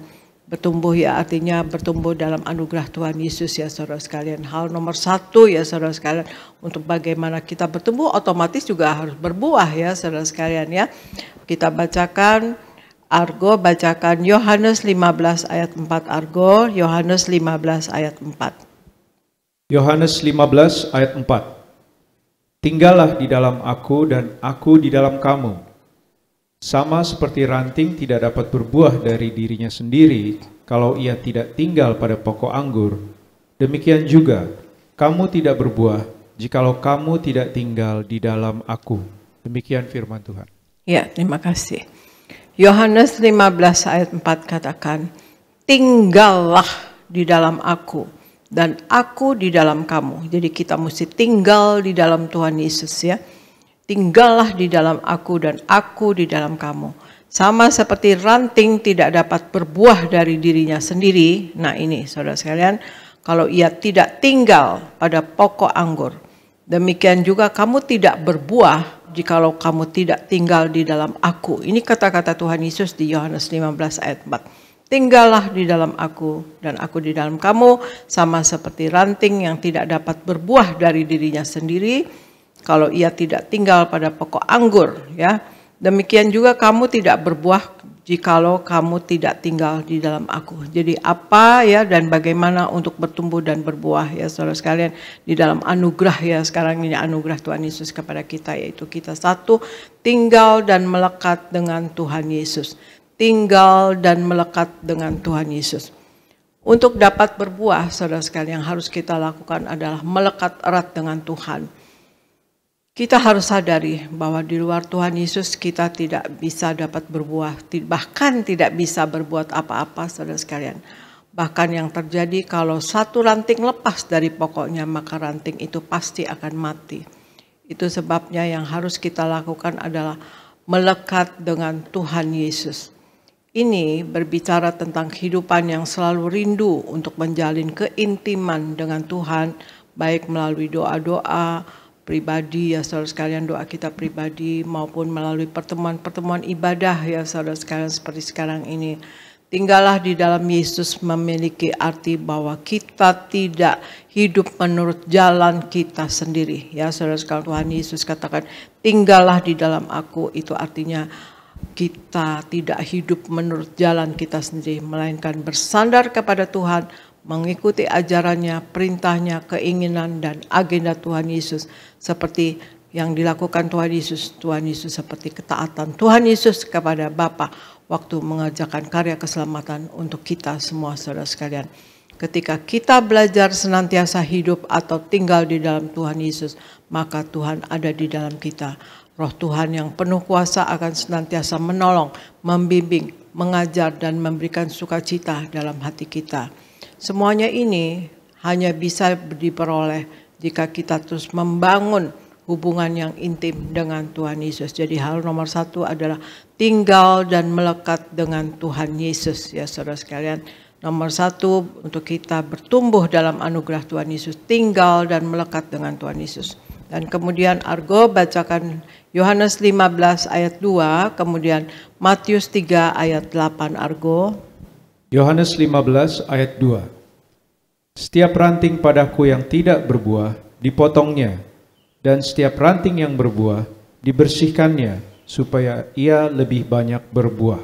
ya artinya bertumbuh dalam anugerah Tuhan Yesus ya saudara sekalian. Hal nomor satu ya saudara sekalian, untuk bagaimana kita bertumbuh otomatis juga harus berbuah ya saudara sekalian ya. Kita bacakan Argo, bacakan Yohanes 15 ayat 4 Argo, Yohanes 15 ayat 4. Yohanes 15 ayat 4. Tinggallah di dalam aku dan aku di dalam kamu. Sama seperti ranting tidak dapat berbuah dari dirinya sendiri kalau ia tidak tinggal pada pokok anggur, demikian juga kamu tidak berbuah jikalau kamu tidak tinggal di dalam aku. Demikian firman Tuhan. Ya, terima kasih. Yohanes 15 ayat 4 katakan, tinggallah di dalam aku dan aku di dalam kamu. Jadi kita mesti tinggal di dalam Tuhan Yesus ya. Tinggallah di dalam aku dan aku di dalam kamu. Sama seperti ranting tidak dapat berbuah dari dirinya sendiri. Nah ini saudara sekalian, kalau ia tidak tinggal pada pokok anggur, demikian juga kamu tidak berbuah jikalau kamu tidak tinggal di dalam aku. Ini kata-kata Tuhan Yesus di Yohanes 15 ayat 4. Tinggallah di dalam aku dan aku di dalam kamu, sama seperti ranting yang tidak dapat berbuah dari dirinya sendiri kalau ia tidak tinggal pada pokok anggur, ya. Demikian juga kamu tidak berbuah jikalau kamu tidak tinggal di dalam aku. Jadi apa ya dan bagaimana untuk bertumbuh dan berbuah ya saudara sekalian di dalam anugerah ya sekarang ini anugerah Tuhan Yesus kepada kita, yaitu kita satu, tinggal dan melekat dengan Tuhan Yesus. Tinggal dan melekat dengan Tuhan Yesus. Untuk dapat berbuah saudara sekalian yang harus kita lakukan adalah melekat erat dengan Tuhan. Kita harus sadari bahwa di luar Tuhan Yesus kita tidak bisa dapat berbuah, bahkan tidak bisa berbuat apa-apa saudara sekalian. Bahkan yang terjadi kalau satu ranting lepas dari pokoknya, maka ranting itu pasti akan mati. Itu sebabnya yang harus kita lakukan adalah melekat dengan Tuhan Yesus. Ini berbicara tentang kehidupan yang selalu rindu untuk menjalin keintiman dengan Tuhan, baik melalui doa-doa pribadi ya saudara sekalian, doa kita pribadi maupun melalui pertemuan-pertemuan ibadah ya saudara sekalian seperti sekarang ini. Tinggallah di dalam Yesus memiliki arti bahwa kita tidak hidup menurut jalan kita sendiri ya saudara sekalian. Tuhan Yesus katakan tinggallah di dalam aku, itu artinya kita tidak hidup menurut jalan kita sendiri, melainkan bersandar kepada Tuhan, mengikuti ajarannya, perintahnya, keinginan dan agenda Tuhan Yesus seperti yang dilakukan Tuhan Yesus. Tuhan Yesus seperti ketaatan Tuhan Yesus kepada Bapa waktu mengerjakan karya keselamatan untuk kita semua saudara sekalian. Ketika kita belajar senantiasa hidup atau tinggal di dalam Tuhan Yesus, maka Tuhan ada di dalam kita. Roh Tuhan yang penuh kuasa akan senantiasa menolong, membimbing, mengajar dan memberikan sukacita dalam hati kita. Semuanya ini hanya bisa diperoleh jika kita terus membangun hubungan yang intim dengan Tuhan Yesus. Jadi hal nomor satu adalah tinggal dan melekat dengan Tuhan Yesus ya saudara sekalian. Nomor satu untuk kita bertumbuh dalam anugerah Tuhan Yesus, tinggal dan melekat dengan Tuhan Yesus. Dan kemudian Argo bacakan Yohanes 15 ayat 2, kemudian Matius 3 ayat 8 Argo. Yohanes 15 ayat 2. Setiap ranting padaku yang tidak berbuah dipotongnya, dan setiap ranting yang berbuah dibersihkannya, supaya ia lebih banyak berbuah.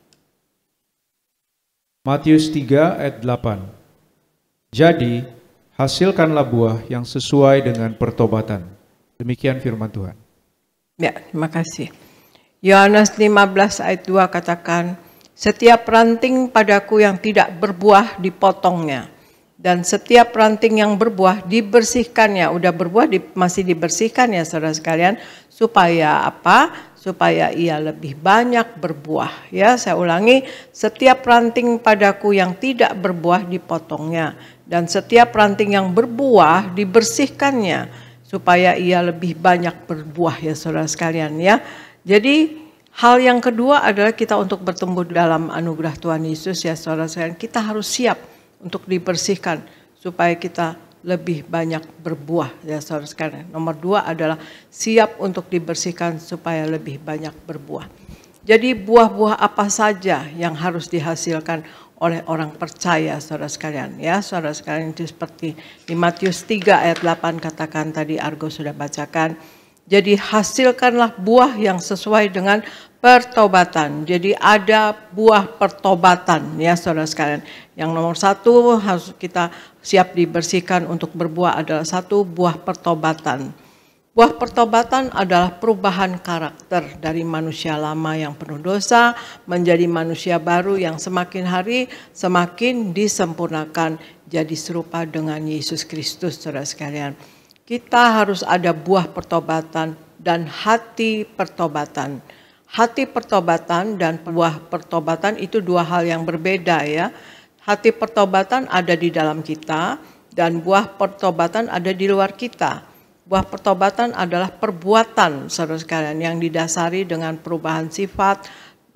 Matius 3 ayat 8. Jadi, hasilkanlah buah yang sesuai dengan pertobatan. Demikian firman Tuhan. Ya, terima kasih. Yohanes 15 ayat 2 katakan, setiap ranting padaku yang tidak berbuah dipotongnya, dan setiap ranting yang berbuah dibersihkannya. Udah berbuah masih dibersihkan ya saudara sekalian, supaya apa? Supaya ia lebih banyak berbuah. Ya, saya ulangi, setiap ranting padaku yang tidak berbuah dipotongnya, dan setiap ranting yang berbuah dibersihkannya, supaya ia lebih banyak berbuah ya saudara sekalian ya. Jadi hal yang kedua adalah kita untuk bertumbuh dalam anugerah Tuhan Yesus ya saudara sekalian, kita harus siap untuk dibersihkan supaya kita lebih banyak berbuah ya saudara sekalian. Nomor 2 adalah siap untuk dibersihkan supaya lebih banyak berbuah. Jadi buah-buah apa saja yang harus dihasilkan oleh orang percaya saudara sekalian ya saudara sekalian, itu seperti di Matius 3 ayat 8 katakan tadi Argo sudah bacakan. Jadi hasilkanlah buah yang sesuai dengan pertobatan. Jadi ada buah pertobatan ya saudara sekalian. Yang nomor 1 harus kita siap dibersihkan untuk berbuah adalah 1 buah pertobatan. Buah pertobatan adalah perubahan karakter dari manusia lama yang penuh dosa menjadi manusia baru yang semakin hari semakin disempurnakan jadi serupa dengan Yesus Kristus saudara sekalian. Kita harus ada buah pertobatan dan hati pertobatan. Hati pertobatan dan buah pertobatan itu 2 hal yang berbeda ya. Hati pertobatan ada di dalam kita dan buah pertobatan ada di luar kita. Buah pertobatan adalah perbuatan saudara sekalian yang didasari dengan perubahan sifat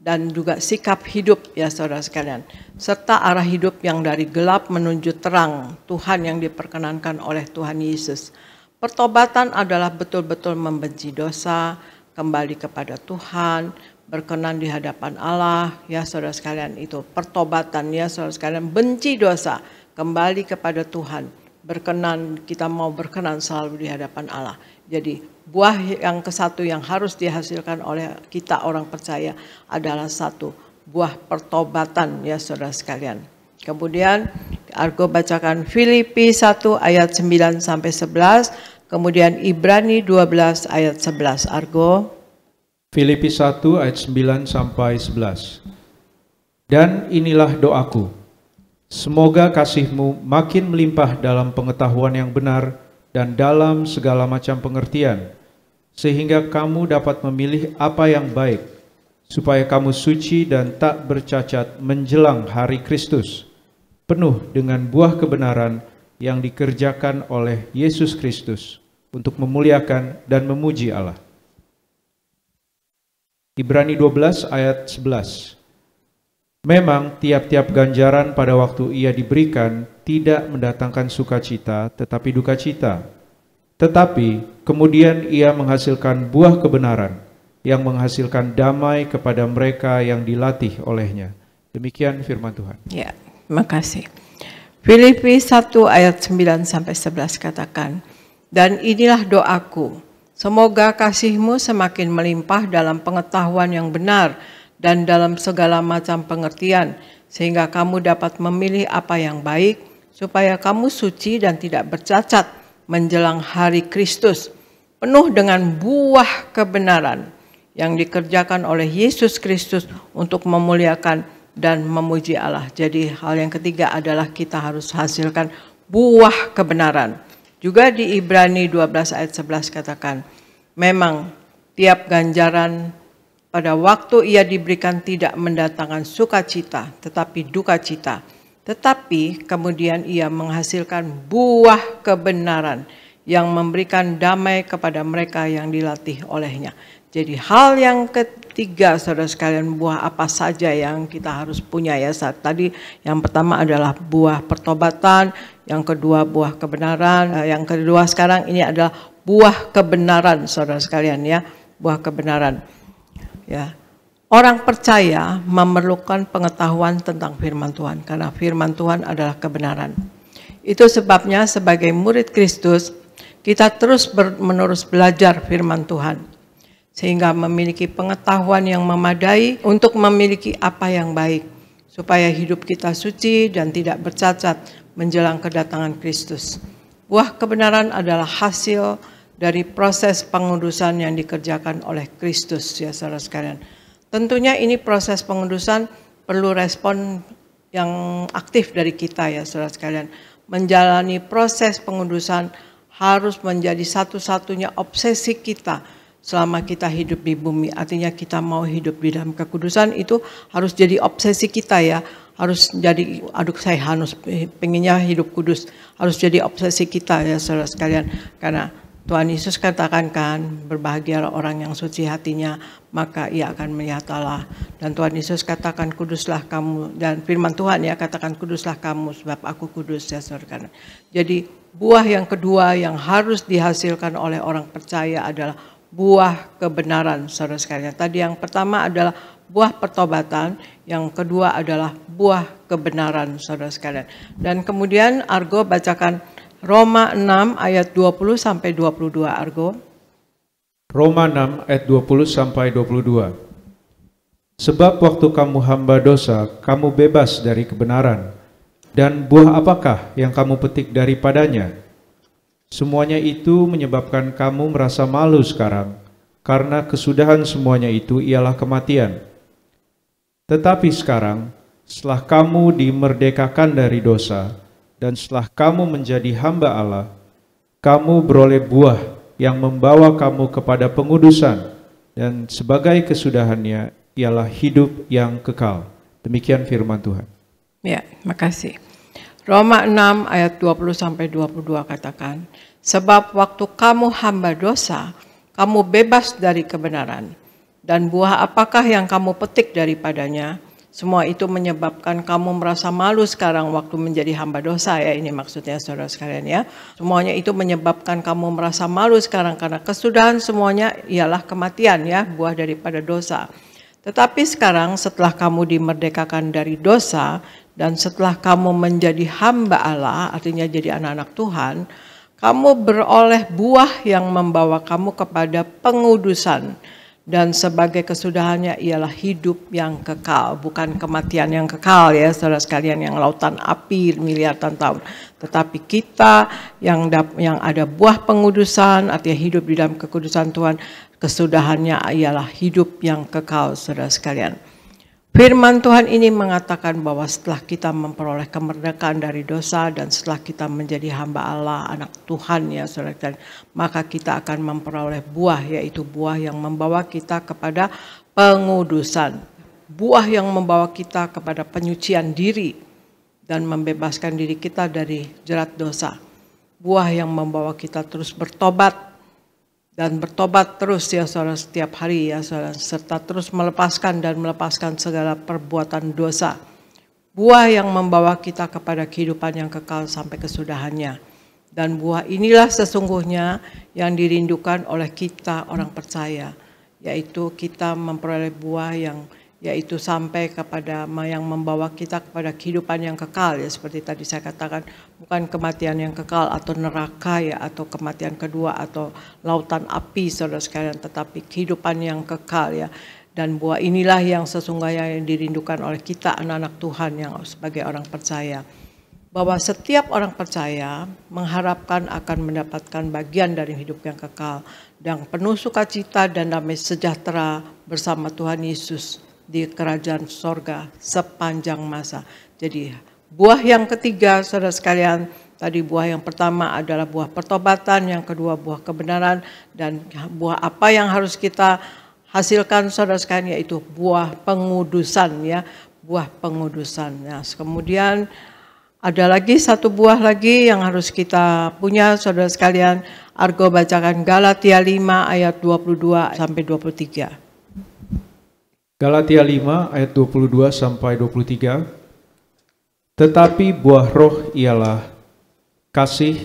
dan juga sikap hidup ya saudara sekalian, serta arah hidup yang dari gelap menuju terang Tuhan yang diperkenankan oleh Tuhan Yesus. Pertobatan adalah betul-betul membenci dosa, kembali kepada Tuhan, berkenan di hadapan Allah ya saudara sekalian. Itu pertobatan ya saudara sekalian, benci dosa, kembali kepada Tuhan, berkenan, kita mau berkenan selalu di hadapan Allah. Jadi buah yang ke-1 yang harus dihasilkan oleh kita orang percaya adalah 1 buah pertobatan ya saudara sekalian. Kemudian Argo bacakan Filipi 1 ayat 9 sampai 11, kemudian Ibrani 12 ayat 11. Argo. Filipi 1 ayat 9 sampai 11. Dan inilah doaku, semoga kasihmu makin melimpah dalam pengetahuan yang benar dan dalam segala macam pengertian, sehingga kamu dapat memilih apa yang baik, supaya kamu suci dan tak bercacat menjelang hari Kristus, penuh dengan buah kebenaran yang dikerjakan oleh Yesus Kristus untuk memuliakan dan memuji Allah. Ibrani 12 ayat 11. Memang tiap-tiap ganjaran pada waktu ia diberikan tidak mendatangkan sukacita tetapi dukacita. Tetapi kemudian ia menghasilkan buah kebenaran yang menghasilkan damai kepada mereka yang dilatih olehnya. Demikian firman Tuhan. Ya, makasih. Filipi 1 ayat 9 sampai 11 katakan, dan inilah doaku, semoga kasihmu semakin melimpah dalam pengetahuan yang benar dan dalam segala macam pengertian, sehingga kamu dapat memilih apa yang baik, supaya kamu suci dan tidak bercacat menjelang hari Kristus, penuh dengan buah kebenaran yang dikerjakan oleh Yesus Kristus untuk memuliakan dan memuji Allah. Jadi hal yang ketiga adalah kita harus hasilkan buah kebenaran. Juga di Ibrani 12 ayat 11 katakan, memang tiap ganjaran pada waktu ia diberikan tidak mendatangkan sukacita, tetapi dukacita. Tetapi kemudian ia menghasilkan buah kebenaran yang memberikan damai kepada mereka yang dilatih olehnya. Jadi hal yang ketiga saudara sekalian, buah apa saja yang kita harus punya ya. Saat tadi yang pertama adalah buah pertobatan, yang kedua buah kebenaran, yang kedua sekarang ini adalah buah kebenaran saudara sekalian ya, buah kebenaran. Ya, orang percaya memerlukan pengetahuan tentang firman Tuhan karena firman Tuhan adalah kebenaran. Itu sebabnya sebagai murid Kristus kita terus menerus belajar firman Tuhan sehingga memiliki pengetahuan yang memadai untuk memiliki apa yang baik supaya hidup kita suci dan tidak bercacat menjelang kedatangan Kristus. Buah kebenaran adalah hasil dari proses pengudusan yang dikerjakan oleh Kristus ya saudara sekalian. Tentunya ini proses pengudusan perlu respon yang aktif dari kita ya saudara sekalian. Menjalani proses pengudusan harus menjadi satu-satunya obsesi kita selama kita hidup di bumi. Artinya kita mau hidup di dalam kekudusan itu harus jadi obsesi kita ya. Harus jadi, saya harus pengennya hidup kudus. Harus jadi obsesi kita ya saudara sekalian. Karena Tuhan Yesus katakan kan, berbahagialah orang yang suci hatinya, maka ia akan melihat Allah. Dan Tuhan Yesus katakan, kuduslah kamu. Dan firman Tuhan ya, katakan kuduslah kamu, sebab aku kudus ya saudara. Jadi buah yang kedua yang harus dihasilkan oleh orang percaya adalah buah kebenaran saudara sekalian. Tadi yang pertama adalah buah pertobatan, yang kedua adalah buah kebenaran saudara sekalian. Dan kemudian Argo bacakan Roma 6 ayat 20 sampai 22 Argo. Roma 6 ayat 20 sampai 22. Sebab waktu kamu hamba dosa, kamu bebas dari kebenaran. Dan buah apakah yang kamu petik daripadanya? Semuanya itu menyebabkan kamu merasa malu sekarang, karena kesudahan semuanya itu ialah kematian. Tetapi sekarang, setelah kamu dimerdekakan dari dosa, dan setelah kamu menjadi hamba Allah, kamu beroleh buah yang membawa kamu kepada pengudusan, dan sebagai kesudahannya ialah hidup yang kekal. Demikian firman Tuhan. Ya, makasih. Roma 6 ayat 20 sampai 22 katakan, sebab waktu kamu hamba dosa, kamu bebas dari kebenaran. Dan buah apakah yang kamu petik daripadanya? Semua itu menyebabkan kamu merasa malu sekarang waktu menjadi hamba dosa, ya, ini maksudnya saudara sekalian, ya. Semuanya itu menyebabkan kamu merasa malu sekarang karena kesudahan semuanya ialah kematian, ya, buah daripada dosa. Tetapi sekarang setelah kamu dimerdekakan dari dosa dan setelah kamu menjadi hamba Allah, artinya jadi anak-anak Tuhan, kamu beroleh buah yang membawa kamu kepada pengudusan. Dan sebagai kesudahannya ialah hidup yang kekal, bukan kematian yang kekal, ya saudara sekalian, yang lautan api miliaran tahun. Tetapi kita yang ada buah pengudusan, artinya hidup di dalam kekudusan Tuhan, kesudahannya ialah hidup yang kekal, saudara sekalian. Firman Tuhan ini mengatakan bahwa setelah kita memperoleh kemerdekaan dari dosa dan setelah kita menjadi hamba Allah, anak Tuhan, ya saudara, maka kita akan memperoleh buah, yaitu buah yang membawa kita kepada pengudusan. Buah yang membawa kita kepada penyucian diri dan membebaskan diri kita dari jerat dosa. Buah yang membawa kita terus bertobat dan bertobat terus, ya saudara, setiap hari, ya saudara, serta terus melepaskan segala perbuatan dosa. Buah yang membawa kita kepada kehidupan yang kekal sampai kesudahannya. Dan buah inilah sesungguhnya yang dirindukan oleh kita orang percaya, yaitu kita memperoleh buah yang yaitu sampai kepada yang membawa kita kepada kehidupan yang kekal, ya seperti tadi saya katakan, bukan kematian yang kekal atau neraka, ya, atau kematian kedua atau lautan api, saudara sekalian, tetapi kehidupan yang kekal, ya. Dan buah inilah yang sesungguhnya yang dirindukan oleh kita anak-anak Tuhan yang sebagai orang percaya, bahwa setiap orang percaya mengharapkan akan mendapatkan bagian dari hidup yang kekal dan penuh sukacita dan damai sejahtera bersama Tuhan Yesus di kerajaan sorga sepanjang masa. Jadi buah yang ketiga, saudara sekalian, tadi buah yang pertama adalah buah pertobatan, yang kedua buah kebenaran, dan buah apa yang harus kita hasilkan, saudara sekalian, yaitu buah pengudusan, ya, buah pengudusan. Nah, kemudian ada lagi satu buah lagi yang harus kita punya, saudara sekalian. Argo bacakan Galatia 5 ayat 22 sampai 23. Galatia 5 ayat 22 sampai 23. Tetapi buah roh ialah kasih,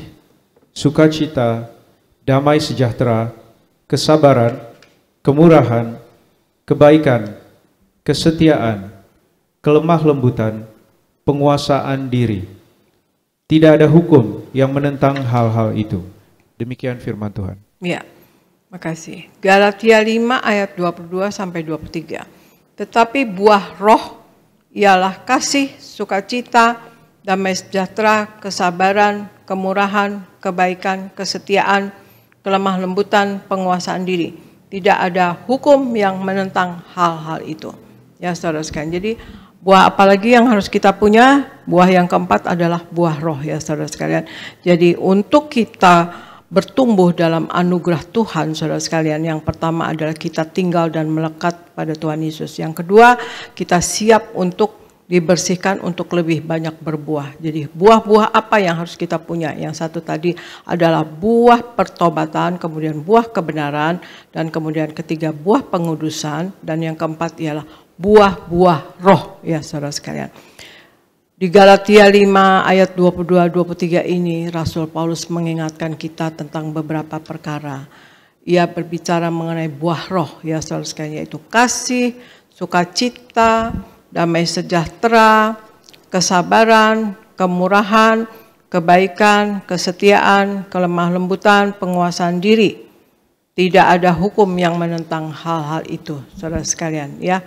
sukacita, damai sejahtera, kesabaran, kemurahan, kebaikan, kesetiaan, kelemah lembutan, penguasaan diri. Tidak ada hukum yang menentang hal-hal itu. Demikian firman Tuhan. Ya, makasih. Galatia 5 ayat 22 sampai 23. Tetapi buah roh ialah kasih, sukacita, damai sejahtera, kesabaran, kemurahan, kebaikan, kesetiaan, kelemah lembutan, penguasaan diri. Tidak ada hukum yang menentang hal-hal itu. Ya saudara sekalian, jadi buah apa lagi yang harus kita punya? Buah yang keempat adalah buah roh, ya saudara sekalian. Jadi untuk kita bertumbuh dalam anugerah Tuhan, saudara sekalian, yang pertama adalah kita tinggal dan melekat pada Tuhan Yesus. Yang kedua, kita siap untuk dibersihkan untuk lebih banyak berbuah. Jadi buah-buah apa yang harus kita punya? Yang satu tadi adalah buah pertobatan, kemudian buah kebenaran, dan kemudian ketiga buah pengudusan, dan yang keempat ialah buah-buah roh, ya saudara sekalian. Di Galatia 5 ayat 22-23 ini Rasul Paulus mengingatkan kita tentang beberapa perkara. Ia berbicara mengenai buah roh, ya saudara sekalian, yaitu kasih, sukacita, damai sejahtera, kesabaran, kemurahan, kebaikan, kesetiaan, kelemah lembutan, penguasaan diri. Tidak ada hukum yang menentang hal-hal itu, saudara sekalian, ya.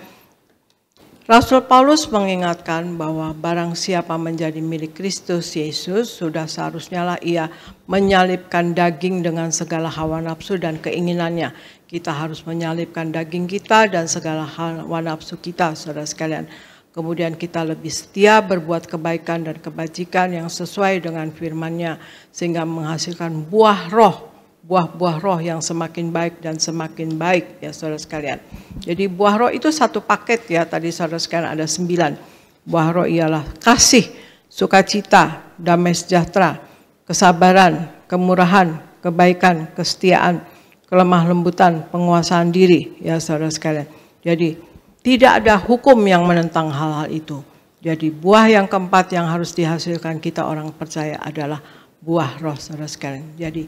Rasul Paulus mengingatkan bahwa barang siapa menjadi milik Kristus Yesus, sudah seharusnya lah ia menyalibkan daging dengan segala hawa nafsu dan keinginannya. Kita harus menyalibkan daging kita dan segala hawa nafsu kita, saudara sekalian. Kemudian kita lebih setia berbuat kebaikan dan kebajikan yang sesuai dengan firman-Nya, sehingga menghasilkan buah roh. Buah-buah roh yang semakin baik dan semakin baik, ya saudara sekalian. Jadi buah roh itu satu paket, ya, tadi saudara sekalian ada 9. Buah roh ialah kasih, sukacita, damai sejahtera, kesabaran, kemurahan, kebaikan, kesetiaan, kelemah lembutan, penguasaan diri, ya saudara sekalian. Jadi tidak ada hukum yang menentang hal-hal itu. Jadi buah yang keempat yang harus dihasilkan kita orang percaya adalah buah roh, saudara sekalian. Jadi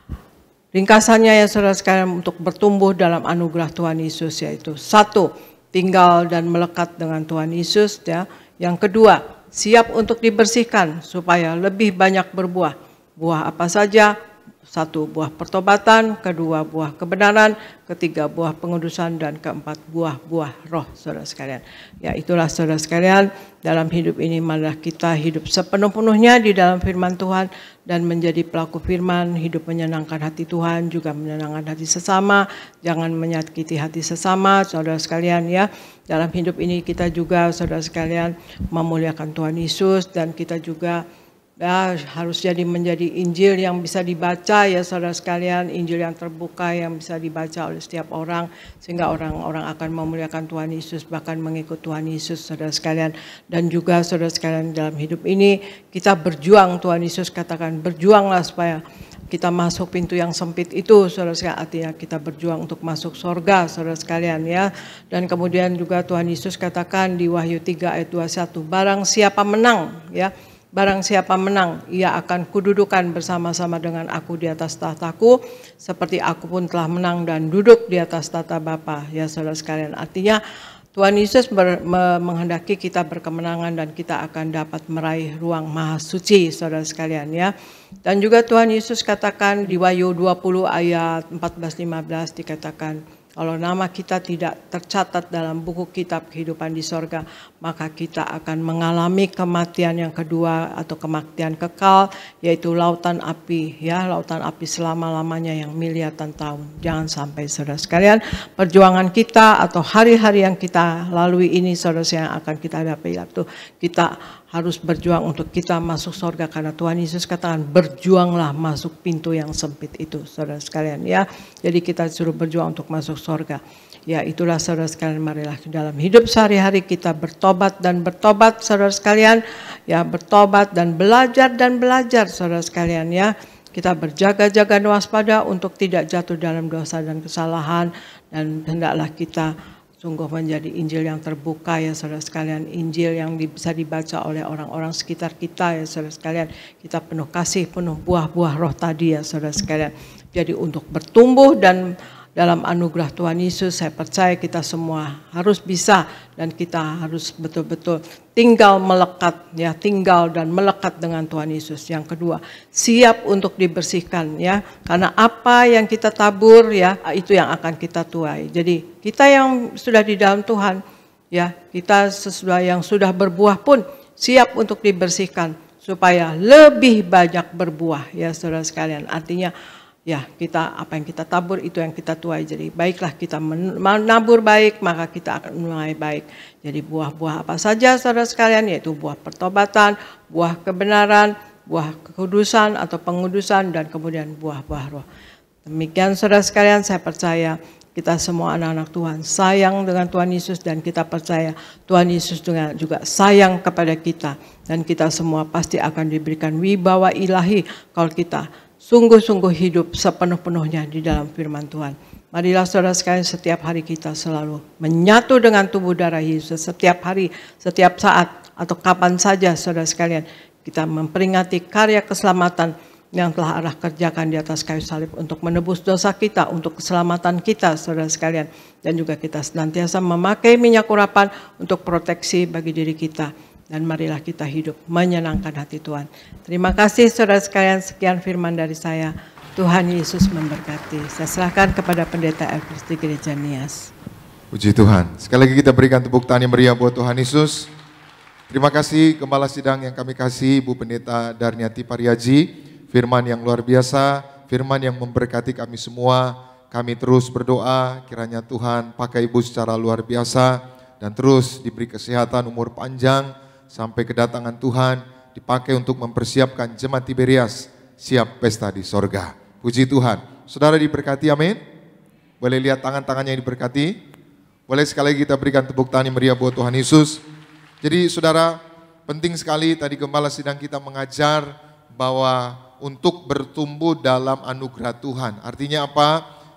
ringkasannya ya saudara sekalian, untuk bertumbuh dalam anugerah Tuhan Yesus, yaitu 1, tinggal dan melekat dengan Tuhan Yesus, ya. Yang kedua, siap untuk dibersihkan supaya lebih banyak berbuah. Buah apa saja? 1, buah pertobatan, kedua, buah kebenaran, ketiga, buah pengudusan, dan keempat, buah-buah roh, saudara sekalian. Ya, itulah saudara sekalian, dalam hidup ini marilah kita hidup sepenuh-penuhnya di dalam firman Tuhan dan menjadi pelaku firman, hidup menyenangkan hati Tuhan, juga menyenangkan hati sesama, jangan menyakiti hati sesama, saudara sekalian, ya. Dalam hidup ini kita juga, saudara sekalian, memuliakan Tuhan Yesus, dan kita juga ya, harus jadi menjadi Injil yang bisa dibaca, ya saudara sekalian, Injil yang terbuka yang bisa dibaca oleh setiap orang, sehingga orang-orang akan memuliakan Tuhan Yesus, bahkan mengikut Tuhan Yesus, saudara sekalian. Dan juga saudara sekalian, dalam hidup ini kita berjuang, Tuhan Yesus katakan berjuanglah supaya kita masuk pintu yang sempit itu, saudara sekalian, artinya kita berjuang untuk masuk surga, saudara sekalian, ya. Dan kemudian juga Tuhan Yesus katakan di Wahyu 3 ayat 21, barang siapa menang, ya, barang siapa menang, ia akan kududukan bersama-sama dengan aku di atas tahtaku, seperti aku pun telah menang dan duduk di atas tahta Bapa, ya saudara sekalian. Artinya Tuhan Yesus menghendaki kita berkemenangan dan kita akan dapat meraih ruang maha suci, saudara sekalian, ya. Dan juga Tuhan Yesus katakan di Wahyu 20 ayat 14-15 dikatakan, kalau nama kita tidak tercatat dalam buku kitab kehidupan di sorga, maka kita akan mengalami kematian yang kedua atau kematian kekal, yaitu lautan api, ya, lautan api selama-lamanya yang miliaran tahun. Jangan sampai saudara sekalian, perjuangan kita atau hari-hari yang kita lalui ini, saudara yang akan kita hadapi, yaitu kita harus berjuang untuk kita masuk surga, karena Tuhan Yesus katakan berjuanglah masuk pintu yang sempit itu, saudara sekalian, ya. Jadi kita disuruh berjuang untuk masuk surga. Ya, itulah saudara sekalian, marilah dalam hidup sehari-hari kita bertobat dan bertobat, saudara sekalian, ya, bertobat dan belajar saudara sekalian, ya. Kita berjaga-jaga dan waspada untuk tidak jatuh dalam dosa dan kesalahan, dan hendaklah kita sungguh menjadi Injil yang terbuka, ya saudara sekalian, Injil yang bisa dibaca oleh orang-orang sekitar kita, ya saudara sekalian. Kita penuh kasih, penuh buah-buah roh tadi, ya saudara sekalian. Jadi untuk bertumbuh dan dalam anugerah Tuhan Yesus, saya percaya kita semua harus bisa, dan kita harus betul-betul tinggal melekat, ya, tinggal dan melekat dengan Tuhan Yesus. Yang kedua, siap untuk dibersihkan, ya, karena apa yang kita tabur, ya, itu yang akan kita tuai. Jadi kita yang sudah di dalam Tuhan, ya, kita sesudah yang sudah berbuah pun siap untuk dibersihkan supaya lebih banyak berbuah, ya saudara sekalian. Artinya, ya, kita apa yang kita tabur itu yang kita tuai. Jadi baiklah kita menabur baik, maka kita akan menuai baik. Jadi buah-buah apa saja saudara sekalian, yaitu buah pertobatan, buah kebenaran, buah kekudusan atau pengudusan, dan kemudian buah-buah roh. Demikian saudara sekalian, saya percaya kita semua anak-anak Tuhan sayang dengan Tuhan Yesus, dan kita percaya Tuhan Yesus juga sayang kepada kita, dan kita semua pasti akan diberikan wibawa ilahi kalau kita sungguh-sungguh hidup sepenuh-penuhnya di dalam firman Tuhan. Marilah saudara sekalian, setiap hari kita selalu menyatu dengan tubuh darah Yesus. Setiap hari, setiap saat, atau kapan saja saudara sekalian, kita memperingati karya keselamatan yang telah Allah kerjakan di atas kayu salib untuk menebus dosa kita, untuk keselamatan kita saudara sekalian. Dan juga kita senantiasa memakai minyak urapan untuk proteksi bagi diri kita. Dan marilah kita hidup menyenangkan hati Tuhan. Terima kasih saudara sekalian, sekian firman dari saya. Tuhan Yesus memberkati. Saya serahkan kepada Pendeta Elvis di Gereja Nias. Puji Tuhan. Sekali lagi kita berikan tepuk tangan yang meriah buat Tuhan Yesus. Terima kasih Gembala Sidang yang kami kasih, Ibu Pendeta Darniati Pariaji. Firman yang luar biasa, firman yang memberkati kami semua. Kami terus berdoa kiranya Tuhan pakai Ibu secara luar biasa dan terus diberi kesehatan, umur panjang, sampai kedatangan Tuhan, dipakai untuk mempersiapkan jemaat Tiberias siap pesta di sorga. Puji Tuhan. Saudara diberkati, amin. Boleh lihat tangan-tangannya yang diberkati. Boleh sekali lagi kita berikan tepuk tangan yang meriah buat Tuhan Yesus. Jadi saudara, penting sekali tadi Gembala Sidang kita mengajar bahwa untuk bertumbuh dalam anugerah Tuhan. Artinya apa?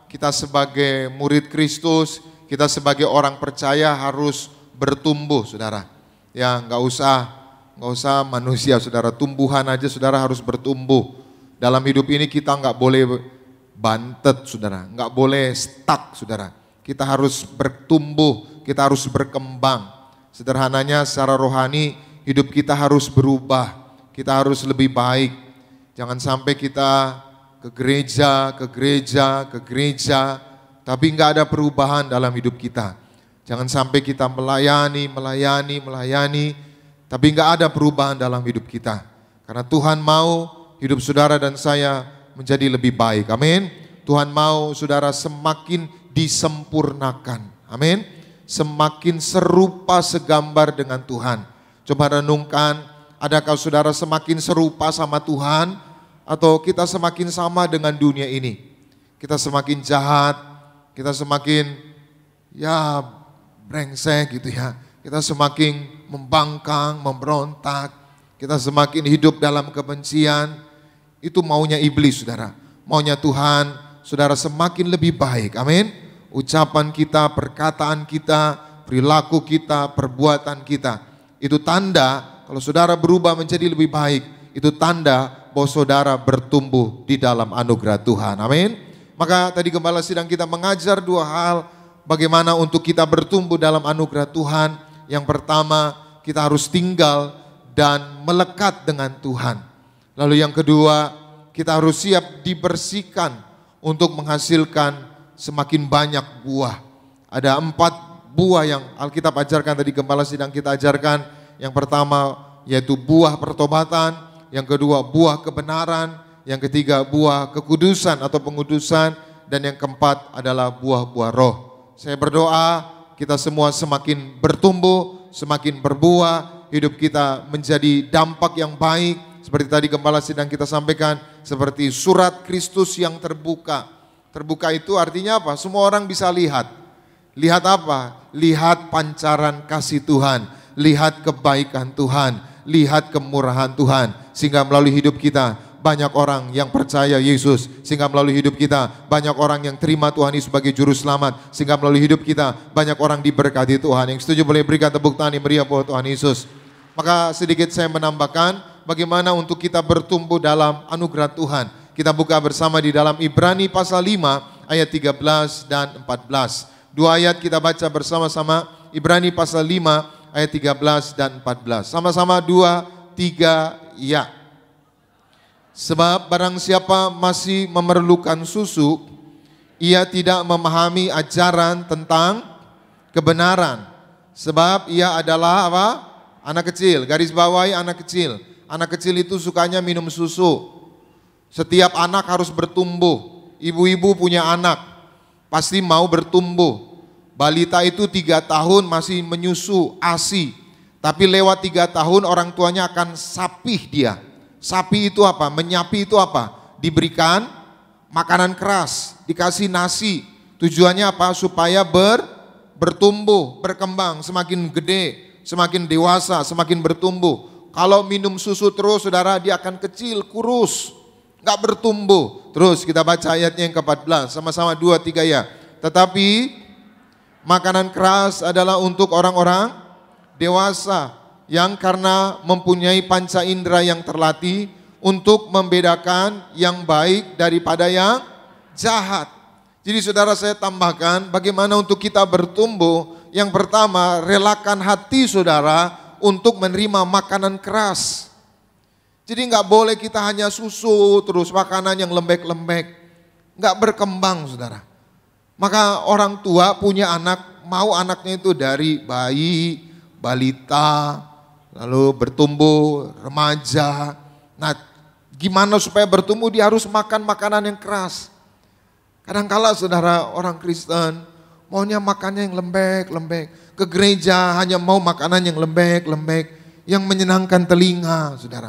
kita sebagai murid Kristus, kita sebagai orang percaya harus bertumbuh, saudara. Ya, nggak usah manusia, saudara. Tumbuhan aja, saudara, harus bertumbuh. Dalam hidup ini kita nggak boleh bantet, saudara. Nggak boleh stuck, saudara. Kita harus bertumbuh, kita harus berkembang. Sederhananya secara rohani, hidup kita harus berubah. Kita harus lebih baik. Jangan sampai kita ke gereja, tapi nggak ada perubahan dalam hidup kita. Jangan sampai kita melayani, tapi nggak ada perubahan dalam hidup kita. Karena Tuhan mau hidup saudara dan saya menjadi lebih baik. Amin. Tuhan mau saudara semakin disempurnakan. Amin. Semakin serupa segambar dengan Tuhan. Coba renungkan, adakah saudara semakin serupa sama Tuhan atau kita semakin sama dengan dunia ini? Kita semakin jahat, kita semakin brengsek gitu ya. Kita semakin membangkang, memberontak, kita semakin hidup dalam kebencian. Itu maunya iblis, saudara. Maunya Tuhan, saudara, semakin lebih baik. Amin. Ucapan kita, perkataan kita, perilaku kita, perbuatan kita. Itu tanda kalau saudara berubah menjadi lebih baik. Itu tanda bahwa saudara bertumbuh di dalam anugerah Tuhan. Amin. Maka tadi gembala sidang kita mengajar dua hal bagaimana untuk kita bertumbuh dalam anugerah Tuhan. Yang pertama, kita harus tinggal dan melekat dengan Tuhan. Lalu yang kedua, kita harus siap dibersihkan untuk menghasilkan semakin banyak buah. Ada 4 buah yang Alkitab ajarkan tadi gembala sidang kita ajarkan. Yang pertama yaitu buah pertobatan, yang kedua buah kebenaran, yang ketiga buah kekudusan atau pengudusan, dan yang keempat adalah buah-buah roh. Saya berdoa kita semua semakin bertumbuh, semakin berbuah, hidup kita menjadi dampak yang baik. Seperti tadi gembala sidang kita sampaikan, seperti surat Kristus yang terbuka. Terbuka itu artinya apa? Semua orang bisa lihat. Lihat apa? Lihat pancaran kasih Tuhan, lihat kebaikan Tuhan, lihat kemurahan Tuhan. Sehingga melalui hidup kita banyak orang yang percaya Yesus. Sehingga melalui hidup kita banyak orang yang terima Tuhan Yesus sebagai juru selamat. Sehingga melalui hidup kita banyak orang diberkati Tuhan. Yang setuju boleh berikan tepuk tangan yang meriah buat Tuhan Yesus. Maka sedikit saya menambahkan bagaimana untuk kita bertumbuh dalam anugerah Tuhan. Kita buka bersama di dalam Ibrani pasal 5 ayat 13 dan 14. 2 ayat kita baca bersama-sama. Ibrani pasal 5 ayat 13 dan 14. Sama-sama 2, 3, ya. Sebab barang siapa masih memerlukan susu, ia tidak memahami ajaran tentang kebenaran. Sebab ia adalah apa? Anak kecil, garis bawahi anak kecil. Anak kecil itu sukanya minum susu. Setiap anak harus bertumbuh. Ibu-ibu punya anak, pasti mau bertumbuh. Balita itu 3 tahun masih menyusu, ASI. Tapi lewat 3 tahun orang tuanya akan sapih dia. Sapi itu apa? Menyapi itu apa? Diberikan makanan keras, dikasih nasi. Tujuannya apa? Supaya bertumbuh, berkembang, semakin gede, semakin dewasa, semakin bertumbuh. Kalau minum susu terus, saudara, dia akan kecil, kurus, gak bertumbuh. Terus kita baca ayatnya yang ke-14, sama-sama 2, 3 ya. Tetapi makanan keras adalah untuk orang-orang dewasa yang karena mempunyai panca indera yang terlatih untuk membedakan yang baik daripada yang jahat. Jadi saudara, saya tambahkan bagaimana untuk kita bertumbuh. Yang pertama, relakan hati saudara untuk menerima makanan keras. Jadi nggak boleh kita hanya susu terus, makanan yang lembek-lembek, nggak berkembang saudara. Maka orang tua punya anak, mau anaknya itu dari bayi, balita, lalu bertumbuh, remaja. Nah, gimana supaya bertumbuh? Dia harus makan makanan yang keras. Kadang-kala saudara, orang Kristen maunya makannya yang lembek-lembek. Ke gereja hanya mau makanan yang lembek-lembek, yang menyenangkan telinga, saudara.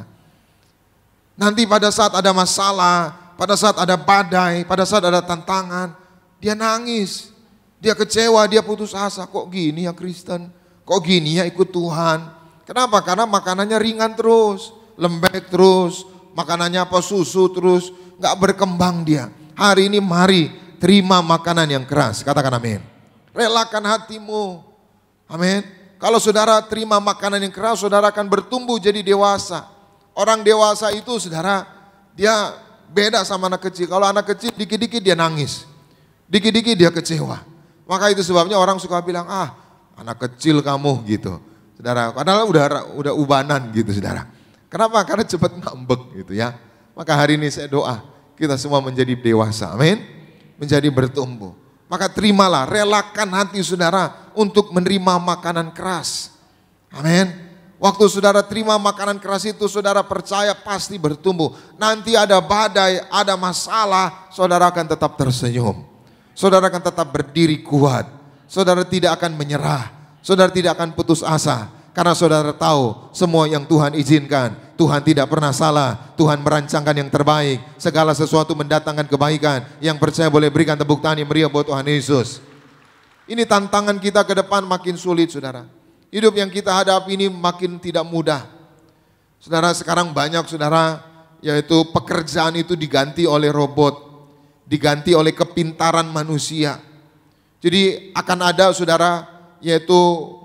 Nanti pada saat ada masalah, pada saat ada badai, pada saat ada tantangan, dia nangis, dia kecewa, dia putus asa. Kok gini ya Kristen? Kok gini ya ikut Tuhan? Kenapa? Karena makanannya ringan terus, lembek terus, makanannya apa susu terus, gak berkembang dia. Hari ini mari terima makanan yang keras. Katakan amin. Relakan hatimu. Amin. Kalau saudara terima makanan yang keras, saudara akan bertumbuh jadi dewasa. Orang dewasa itu saudara, dia beda sama anak kecil. Kalau anak kecil dikit-dikit dia nangis, dikit-dikit dia kecewa. Maka itu sebabnya orang suka bilang, anak kecil kamu gitu. Saudara, padahal udah ubanan gitu saudara. Kenapa? Karena cepat ngambek gitu ya. Maka hari ini saya doa, kita semua menjadi dewasa, amin. Menjadi bertumbuh. Maka terimalah, relakan hati saudara untuk menerima makanan keras. Amin. Waktu saudara terima makanan keras itu, saudara percaya pasti bertumbuh. Nanti ada badai, ada masalah, saudara akan tetap tersenyum. Saudara akan tetap berdiri kuat. Saudara tidak akan menyerah. Saudara tidak akan putus asa. Karena saudara tahu semua yang Tuhan izinkan, Tuhan tidak pernah salah. Tuhan merancangkan yang terbaik. Segala sesuatu mendatangkan kebaikan. Yang percaya boleh berikan tepuk tangan yang meriah buat Tuhan Yesus. Ini tantangan kita ke depan makin sulit saudara. Hidup yang kita hadapi ini makin tidak mudah. Saudara, sekarang banyak saudara, yaitu pekerjaan itu diganti oleh robot. Diganti oleh kepintaran manusia. Jadi akan ada saudara, yaitu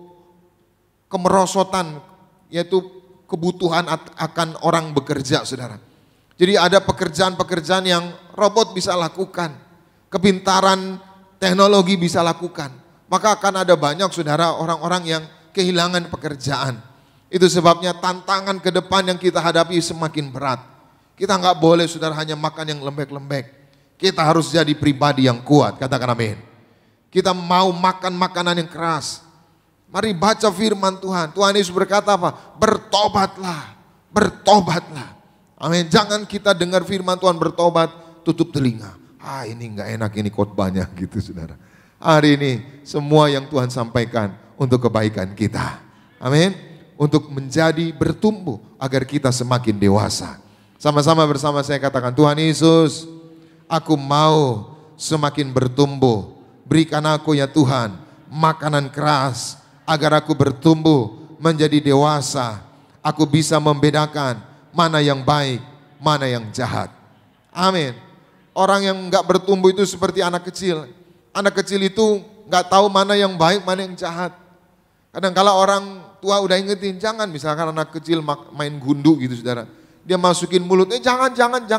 kemerosotan, yaitu kebutuhan akan orang bekerja saudara. Jadi ada pekerjaan-pekerjaan yang robot bisa lakukan, kepintaran teknologi bisa lakukan. Maka akan ada banyak saudara orang-orang yang kehilangan pekerjaan. Itu sebabnya tantangan ke depan yang kita hadapi semakin berat. Kita nggak boleh saudara hanya makan yang lembek-lembek. Kita harus jadi pribadi yang kuat, katakan amin. Kita mau makan makanan yang keras. Mari baca firman Tuhan. Tuhan Yesus berkata apa? Bertobatlah, bertobatlah. Amin. Jangan kita dengar firman Tuhan bertobat, tutup telinga. Ini nggak enak ini khotbahnya gitu saudara. Hari ini semua yang Tuhan sampaikan untuk kebaikan kita. Amin. Untuk menjadi bertumbuh agar kita semakin dewasa. Sama-sama bersama saya katakan, Tuhan Yesus, aku mau semakin bertumbuh. Berikan aku ya Tuhan makanan keras agar aku bertumbuh menjadi dewasa. Aku bisa membedakan mana yang baik, mana yang jahat. Amin. Orang yang enggak bertumbuh itu seperti anak kecil. Anak kecil itu enggak tahu mana yang baik, mana yang jahat. Kadang-kala orang tua udah ingetin, jangan, misalkan anak kecil main gundu gitu saudara. Dia masukin mulut, jangan.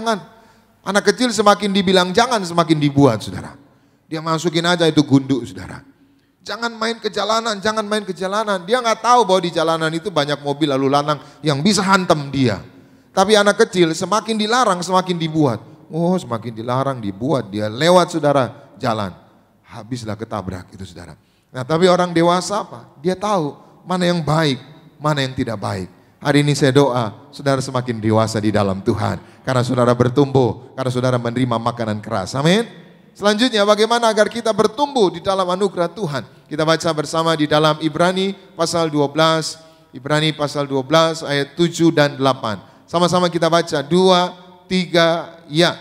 Anak kecil semakin dibilang jangan, semakin dibuat saudara. Dia masukin aja itu gundu saudara. Jangan main ke jalanan, jangan main ke jalanan. Dia nggak tahu bahwa di jalanan itu banyak mobil lalu lalang yang bisa hantam dia. Tapi anak kecil semakin dilarang, semakin dibuat. Oh, semakin dilarang, dibuat, dia lewat saudara jalan. Habislah ketabrak itu saudara. Nah, tapi orang dewasa apa? Dia tahu mana yang baik, mana yang tidak baik. Hari ini saya doa, saudara semakin dewasa di dalam Tuhan. Karena saudara bertumbuh, karena saudara menerima makanan keras. Amin. Selanjutnya bagaimana agar kita bertumbuh di dalam anugerah Tuhan. Kita baca bersama di dalam Ibrani pasal 12. Ibrani pasal 12 ayat 7 dan 8. Sama-sama kita baca, 2, 3, ya.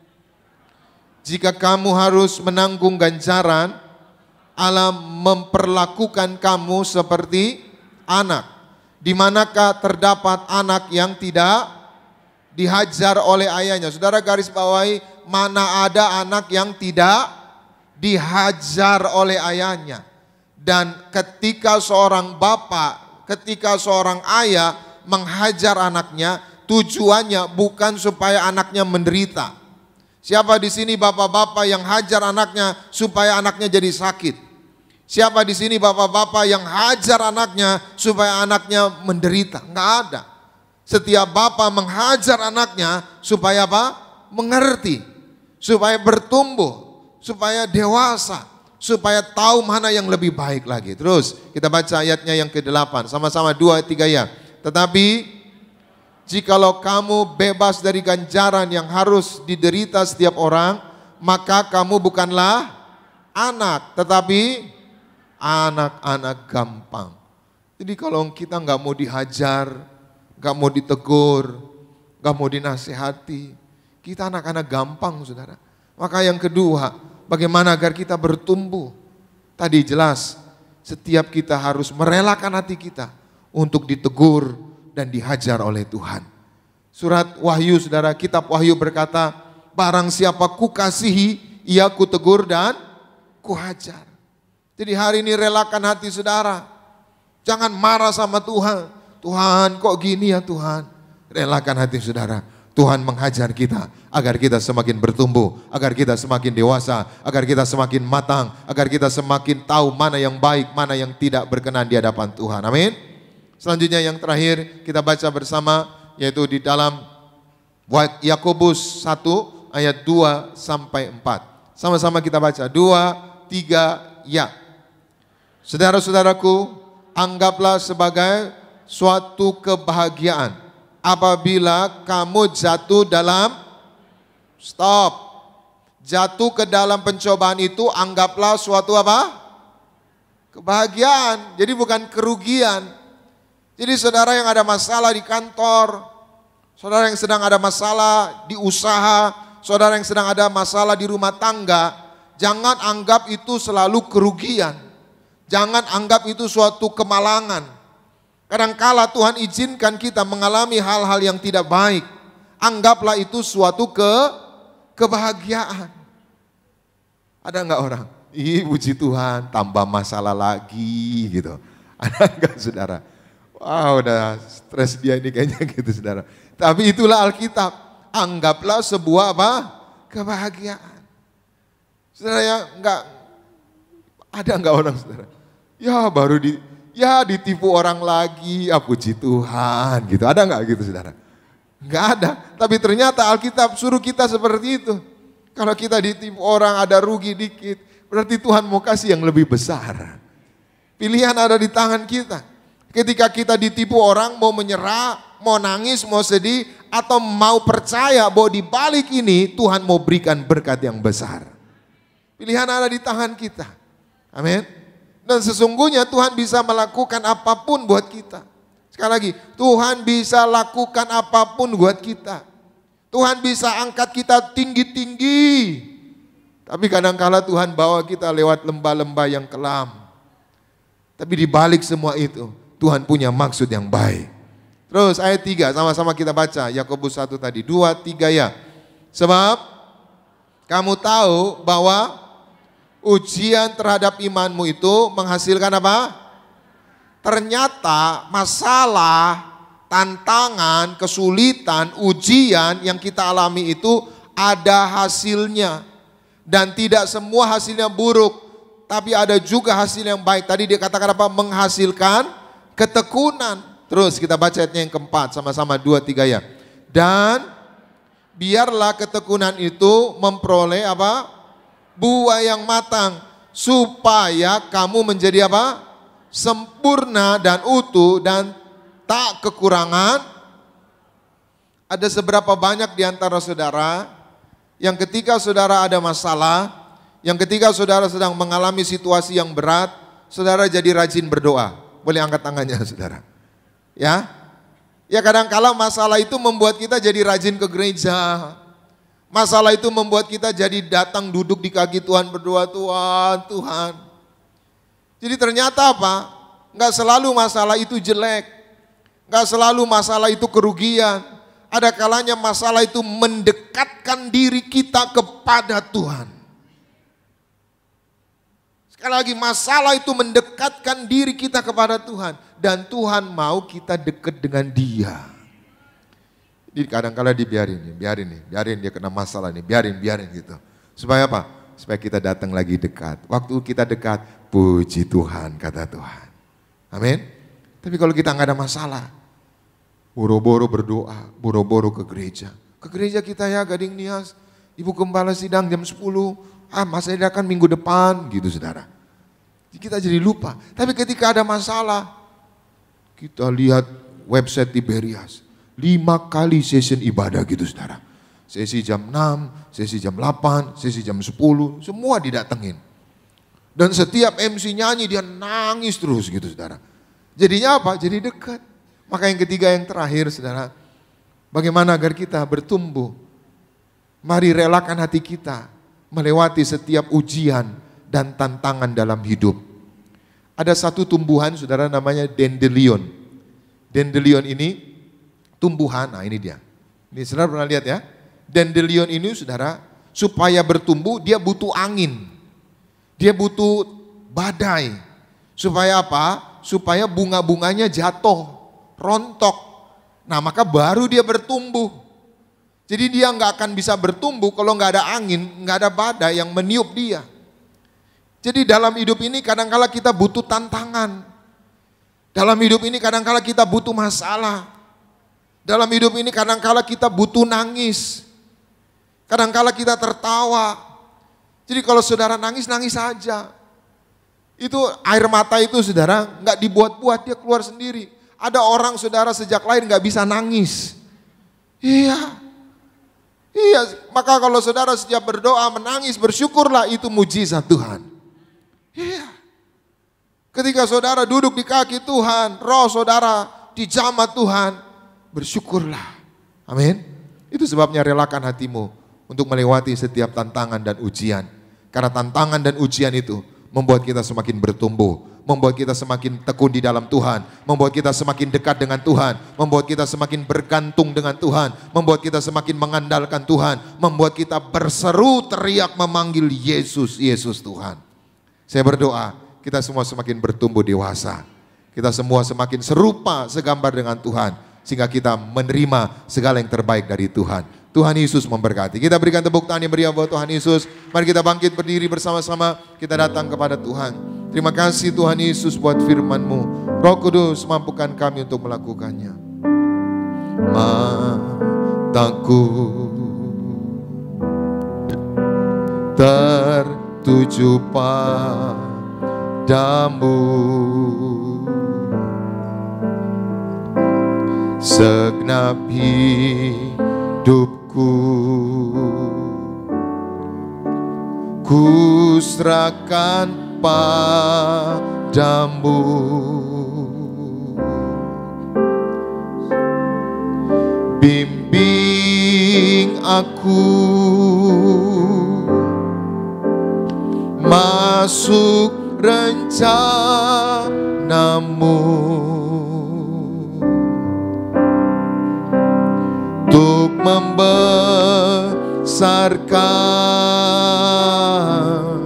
Jika kamu harus menanggung ganjaran, Allah memperlakukan kamu seperti anak. Di manakah terdapat anak yang tidak dihajar oleh ayahnya? Saudara garis bawahi, mana ada anak yang tidak dihajar oleh ayahnya. Dan ketika seorang bapak, ketika seorang ayah menghajar anaknya, tujuannya bukan supaya anaknya menderita. Siapa di sini bapak-bapak yang hajar anaknya supaya anaknya jadi sakit? Siapa di sini bapak-bapak yang hajar anaknya supaya anaknya menderita? Enggak ada. Setiap bapak menghajar anaknya supaya apa? Mengerti, supaya bertumbuh, supaya dewasa, supaya tahu mana yang lebih baik lagi. Terus kita baca ayatnya yang ke-8, sama-sama 2, 3 ya. Tetapi jikalau kamu bebas dari ganjaran yang harus diderita setiap orang, maka kamu bukanlah anak, tetapi anak-anak gampang. Jadi kalau kita nggak mau dihajar, nggak mau ditegur, nggak mau dinasihati, kita anak-anak gampang saudara. Maka yang kedua, bagaimana agar kita bertumbuh? Tadi jelas, setiap kita harus merelakan hati kita untuk ditegur dan dihajar oleh Tuhan. Surat Wahyu saudara, kitab Wahyu berkata, barang siapa kukasihi, ia kutegur dan kuhajar. Jadi hari ini relakan hati saudara. Jangan marah sama Tuhan. Tuhan kok gini ya Tuhan. Relakan hati saudara. Tuhan menghajar kita agar kita semakin bertumbuh, agar kita semakin dewasa, agar kita semakin matang, agar kita semakin tahu mana yang baik, mana yang tidak berkenan di hadapan Tuhan. Amin. Selanjutnya yang terakhir kita baca bersama, yaitu di dalam Yakobus 1 ayat 2 sampai 4. Sama-sama kita baca. 2, 3, ya. Saudara-saudaraku, anggaplah sebagai suatu kebahagiaan apabila kamu jatuh jatuh ke dalam pencobaan itu, anggaplah suatu apa? Kebahagiaan. Jadi bukan kerugian. Jadi saudara yang ada masalah di kantor, saudara yang sedang ada masalah di usaha, saudara yang sedang ada masalah di rumah tangga, jangan anggap itu selalu kerugian. Jangan anggap itu suatu kemalangan. Kadangkala Tuhan izinkan kita mengalami hal-hal yang tidak baik. Anggaplah itu suatu kebahagiaan. Ada enggak orang? Ih, puji Tuhan, tambah masalah lagi gitu. Ada enggak saudara? Wah, udah stres dia ini kayaknya gitu saudara. Tapi itulah Alkitab. Anggaplah sebuah apa? Kebahagiaan. Saudara ya, enggak ada enggak orang saudara? Ya ditipu orang lagi, puji Tuhan gitu. Ada enggak gitu saudara? Enggak ada. Tapi ternyata Alkitab suruh kita seperti itu. Kalau kita ditipu orang ada rugi dikit, berarti Tuhan mau kasih yang lebih besar. Pilihan ada di tangan kita. Ketika kita ditipu orang, mau menyerah, mau nangis, mau sedih, atau mau percaya bahwa di balik ini Tuhan mau berikan berkat yang besar. Pilihan ada di tangan kita. Amin. Dan sesungguhnya Tuhan bisa melakukan apapun buat kita. Sekali lagi, Tuhan bisa lakukan apapun buat kita. Tuhan bisa angkat kita tinggi-tinggi. Tapi kadang-kala Tuhan bawa kita lewat lembah-lembah yang kelam. Tapi di balik semua itu, Tuhan punya maksud yang baik. Terus ayat 3, sama-sama kita baca. Yakobus 1 tadi, 2, 3 ya. Sebab kamu tahu bahwa ujian terhadap imanmu itu menghasilkan apa? Ternyata masalah, tantangan, kesulitan, ujian yang kita alami itu ada hasilnya. Dan tidak semua hasilnya buruk, tapi ada juga hasil yang baik. Tadi dia katakan apa? Menghasilkan ketekunan. Terus kita baca ayatnya yang keempat, sama-sama 2, 3 ya. Dan biarlah ketekunan itu memperoleh apa? Buah yang matang, supaya kamu menjadi apa? Sempurna dan utuh dan tak kekurangan. Ada seberapa banyak di antara saudara yang ketika saudara ada masalah, yang ketika saudara sedang mengalami situasi yang berat, saudara jadi rajin berdoa. Boleh angkat tangannya saudara. Ya, kadang-kala masalah itu membuat kita jadi rajin ke gereja. Masalah itu membuat kita jadi datang duduk di kaki Tuhan berdoa, Tuhan. Jadi ternyata apa? Enggak selalu masalah itu jelek. Enggak selalu masalah itu kerugian. Ada kalanya masalah itu mendekatkan diri kita kepada Tuhan. Sekali lagi, masalah itu mendekatkan diri kita kepada Tuhan. Dan Tuhan mau kita dekat dengan Dia. Jadi kadang-kala biarin dia kena masalah nih, biarin gitu. Supaya apa? Supaya kita datang lagi dekat. Waktu kita dekat, puji Tuhan, kata Tuhan. Amin. Tapi kalau kita nggak ada masalah, boro-boro berdoa, boro-boro ke gereja. Ke gereja kita ya, Gading Nias, Ibu Gembala sidang jam 10, masa ini akan minggu depan, gitu saudara. Kita jadi lupa. Tapi ketika ada masalah, kita lihat website Tiberias. 5 kali session ibadah gitu saudara. Sesi jam 6, sesi jam 8, sesi jam 10, semua didatengin. Dan setiap MC nyanyi dia nangis terus gitu saudara. Jadinya apa? Jadi dekat. Maka yang ketiga yang terakhir saudara, bagaimana agar kita bertumbuh? Mari relakan hati kita melewati setiap ujian dan tantangan dalam hidup. Ada satu tumbuhan saudara namanya dandelion. Dandelion ini tumbuhan, nah ini dia. Ini saudara pernah lihat ya? Dandelion ini saudara supaya bertumbuh dia butuh angin. Dia butuh badai. Supaya apa? Supaya bunga-bunganya jatuh, rontok. Nah, maka baru dia bertumbuh. Jadi dia nggak akan bisa bertumbuh kalau nggak ada angin, nggak ada badai yang meniup dia. Jadi dalam hidup ini kadangkala kita butuh tantangan. Dalam hidup ini kadangkala kita butuh masalah. Dalam hidup ini kadangkala kita butuh nangis. Kadangkala kita tertawa. Jadi kalau saudara nangis, nangis saja. Itu air mata itu saudara nggak dibuat-buat, dia keluar sendiri. Ada orang saudara sejak lahir nggak bisa nangis. Iya, maka kalau saudara setiap berdoa menangis, bersyukurlah, itu mujizat Tuhan. Iya. Ketika saudara duduk di kaki Tuhan, roh saudara dijamah Tuhan, bersyukurlah. Amin. Itu sebabnya relakan hatimu untuk melewati setiap tantangan dan ujian. Karena tantangan dan ujian itu membuat kita semakin bertumbuh, membuat kita semakin tekun di dalam Tuhan, membuat kita semakin dekat dengan Tuhan, membuat kita semakin bergantung dengan Tuhan, membuat kita semakin mengandalkan Tuhan, membuat kita berseru teriak memanggil Yesus, Yesus Tuhan. Saya berdoa kita semua semakin bertumbuh dewasa, kita semua semakin serupa segambar dengan Tuhan, sehingga kita menerima segala yang terbaik dari Tuhan. Tuhan Yesus memberkati. Kita berikan tepuk tangan yang meriah buat Tuhan Yesus. Mari kita bangkit berdiri bersama-sama. Kita datang kepada Tuhan. Terima kasih Tuhan Yesus buat firman-Mu. Roh Kudus mampukan kami untuk melakukannya. Mataku tertuju padamu, segenap hidupku ku serahkan padamu. Bimbing aku masuk rencana-Mu, untuk membesarkan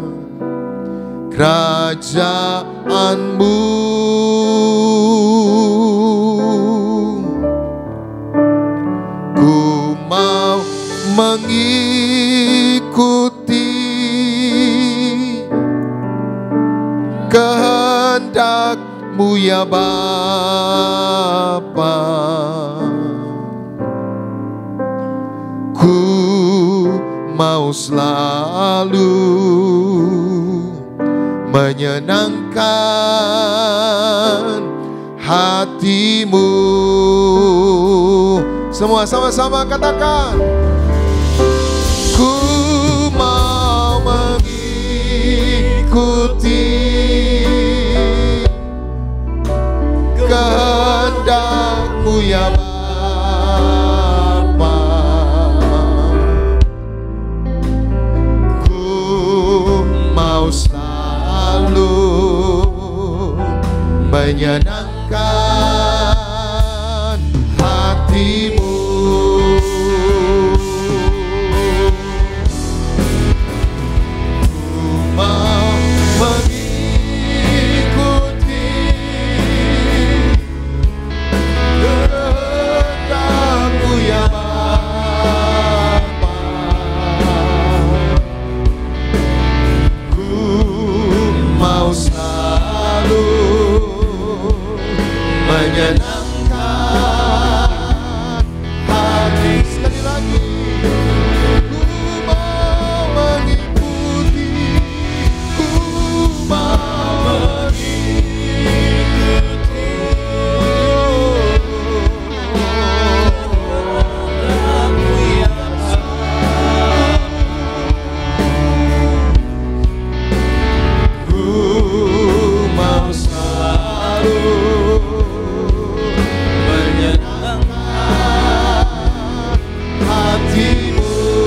kerajaan-Mu. Ku mau mengikuti kehendak-Mu ya Bapa. Ku mau selalu menyenangkan hati-Mu. Semua sama-sama katakan. Ku mau mengikuti kehendak-Mu ya Bapa. Ku mau selalu menyenangkan hati-Mu. Ku mau mengikuti kehendak-Mu ya Bapa. Ku mau selalu menyenangkan hati. Sekali lagi, ku mau mengikuti, ku mau mengikuti kehendak-Mu ya Bapa. Ku mau selalu menyenangkan hati-Mu.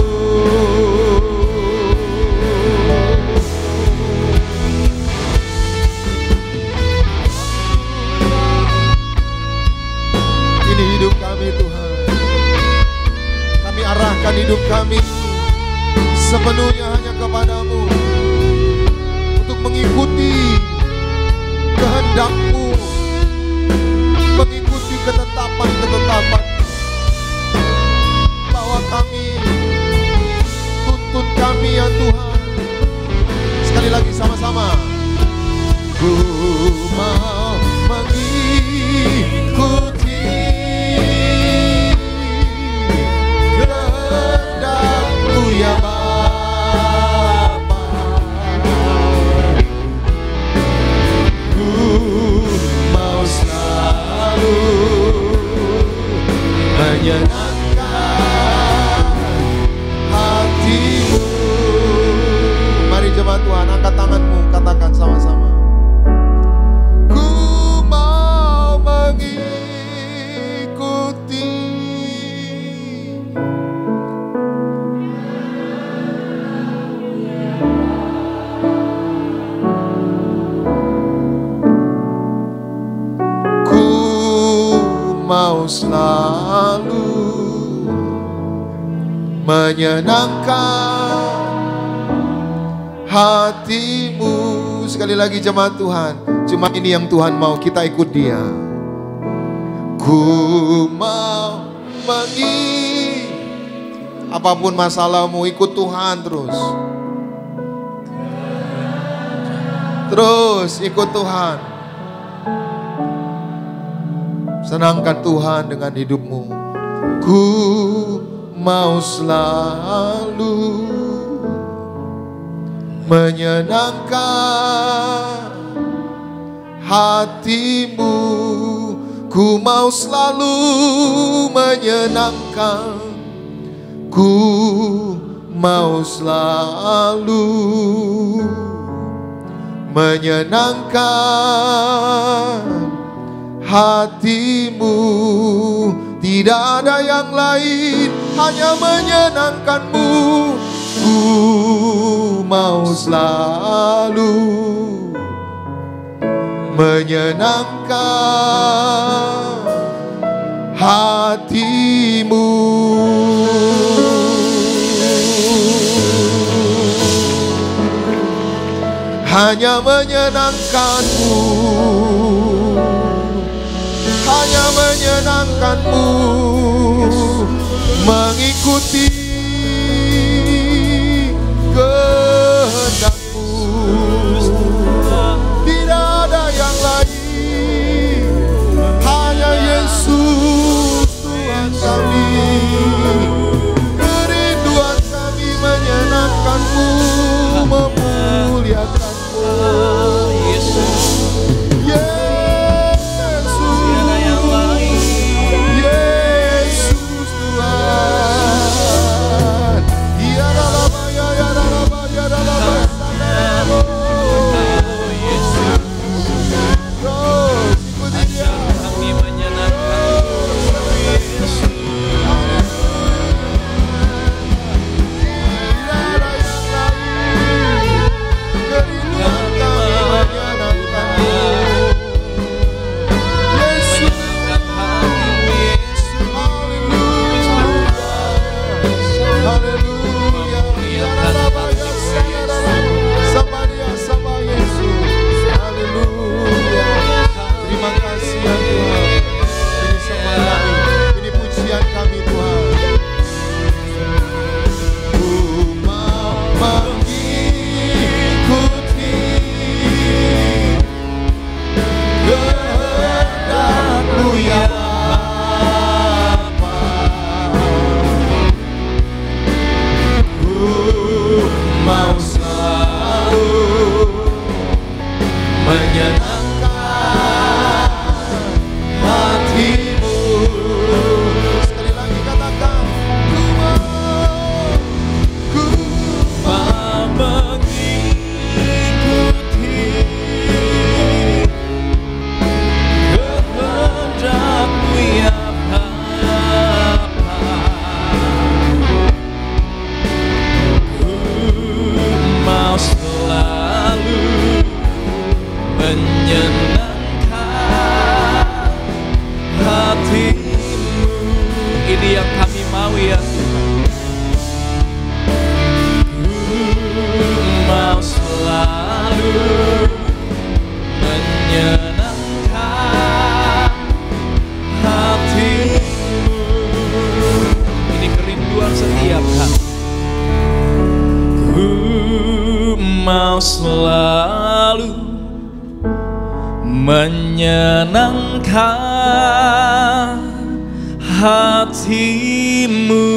Ini hidup kami Tuhan. Kami arahkan hidup kami sepenuhnya hanya kepadamu, untuk mengikuti kehendak-Mu, mengikuti ketetapan-ketetapan, bahwa kami, tuntun kami ya Tuhan. Sekali lagi sama-sama. Ku mau mengikuti kehendak-Mu ya Bapa. Ku mau selalu menyenangkan hati-Mu. Mari jemaat Tuhan, angkat tanganmu, katakan sama-sama. Ku mau mengikuti. Ku mau selalu menyenangkan hati-Mu. Sekali lagi jemaat Tuhan, cuma ini yang Tuhan mau, kita ikut Dia. Ku mau apapun masalahmu, ikut Tuhan terus. Terus ikut Tuhan. Senangkan Tuhan dengan hidupmu. Ku mau selalu menyenangkan hati-Mu. Ku mau selalu menyenangkan. Ku mau selalu menyenangkan hati-Mu. Tidak ada yang lain, hanya menyenangkan-Mu. Ku mau selalu menyenangkan hati-Mu. Hanya menyenangkan-Mu, hanya menyenangkan-Mu, mengikuti kehendak-Mu. Tidak ada yang lain, hanya Yesus Tuhan kami. Kerinduan kami menyenangkan-Mu, memuliakan-Mu. Yesus, Yesus, tiada yang lain. Yesus Tuhan. Ya dalam ya dalam ya dalam. Yesus, terus ikuti Dia. Kami menyenangkan Yesus. Ini yang kami mau ya Tuhan. Ku Engkau selalu menyenangkan hatimu.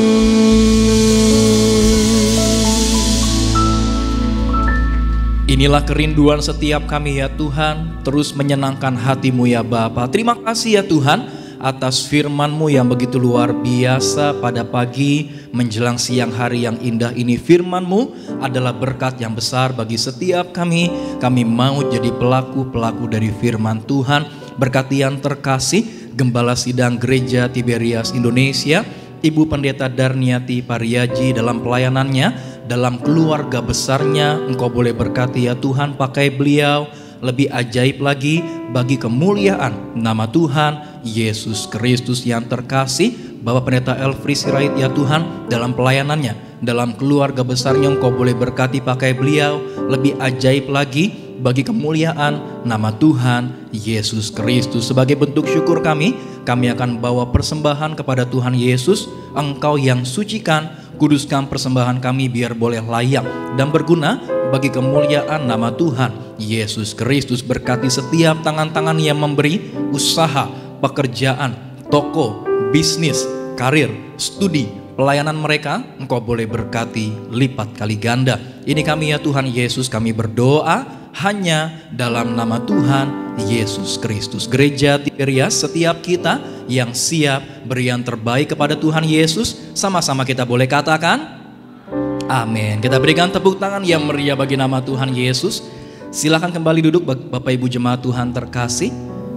Inilah kerinduan setiap kami ya Tuhan, terus menyenangkan hatimu ya Bapa. Terima kasih ya Tuhan atas firman-Mu yang begitu luar biasa pada pagi menjelang siang hari yang indah ini. Firman-Mu adalah berkat yang besar bagi setiap kami. Kami mau jadi pelaku-pelaku dari firman Tuhan. Berkati yang terkasih Gembala Sidang Gereja Tiberias Indonesia, Ibu Pendeta Darniati Pariaji dalam pelayanannya, dalam keluarga besarnya. Engkau boleh berkati ya Tuhan, pakai beliau lebih ajaib lagi bagi kemuliaan nama Tuhan Yesus Kristus yang terkasih. Bapak Pendeta Elfri Sirait ya Tuhan, dalam pelayanannya, dalam keluarga besarnya, Engkau boleh berkati pakai beliau lebih ajaib lagi bagi kemuliaan nama Tuhan Yesus Kristus. Sebagai bentuk syukur kami akan bawa persembahan kepada Tuhan Yesus. Engkau yang sucikan, kuduskan persembahan kami biar boleh layak dan berguna bagi kemuliaan nama Tuhan Yesus Kristus. Berkati setiap tangan-tangan yang memberi, usaha, pekerjaan, toko, bisnis, karir, studi, pelayanan mereka. Engkau boleh berkati lipat kali ganda. Ini kami ya Tuhan Yesus, kami berdoa hanya dalam nama Tuhan Yesus Kristus. Gereja Tiberias, setiap kita yang siap beri yang terbaik kepada Tuhan Yesus, sama-sama kita boleh katakan amin. Kita berikan tepuk tangan yang meriah bagi nama Tuhan Yesus. Silakan kembali duduk Bapak Ibu jemaat Tuhan terkasih.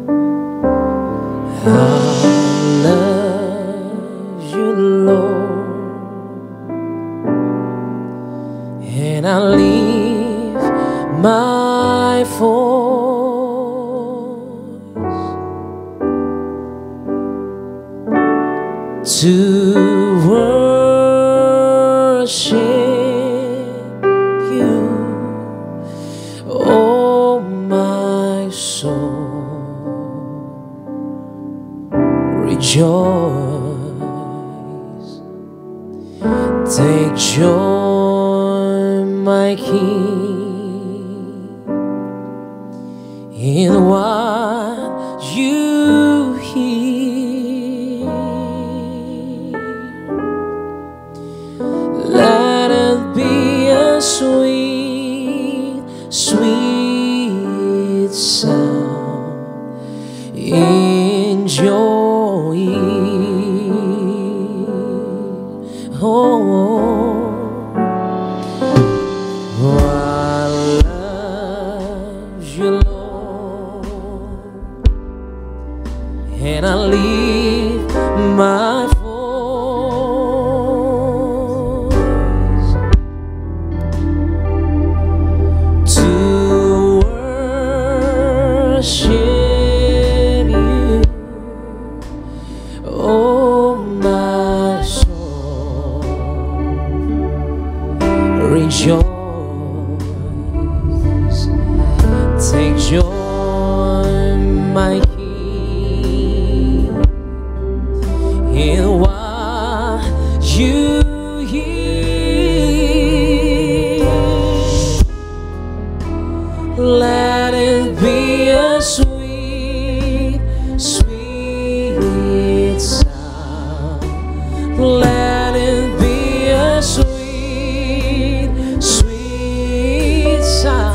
I love you Lord, and I lift my voice to worship you, oh my soul. Rejoice, take joy, my King, in what you hear. Let it be a sweet, sweet sound in your ear. Oh, I love you Lord, and I lift my voice to worship you, oh my soul. Rejoice, take joy, my King, in what you hear. Let it be a sweet, sweet sound. Let it be a sweet, sweet sound.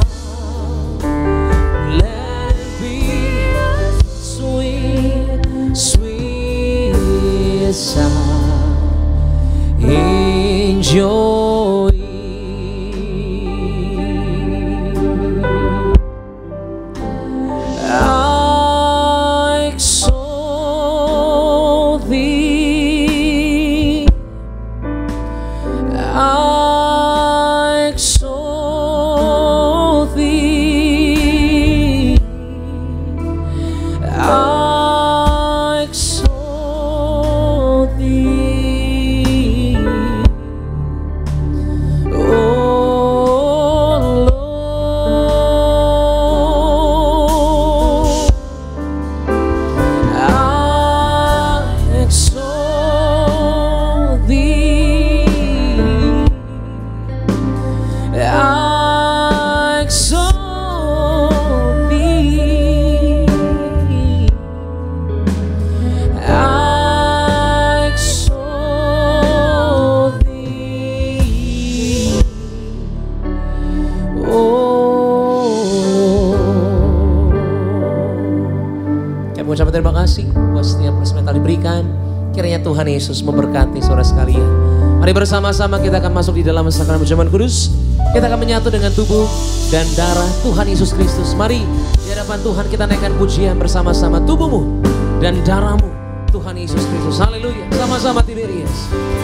Let it be a sweet, sweet sound in your ear. I exalt thee, I exalt thee, I exalt thee. Tuhan Yesus memberkati saudara sekalian. Mari bersama-sama kita akan masuk di dalam sakramen perjamuan kudus. Kita akan menyatu dengan tubuh dan darah Tuhan Yesus Kristus. Mari di hadapan Tuhan kita naikkan pujian bersama-sama. Tubuhmu dan darahmu Tuhan Yesus Kristus. Haleluya. Sama-sama Tiberias.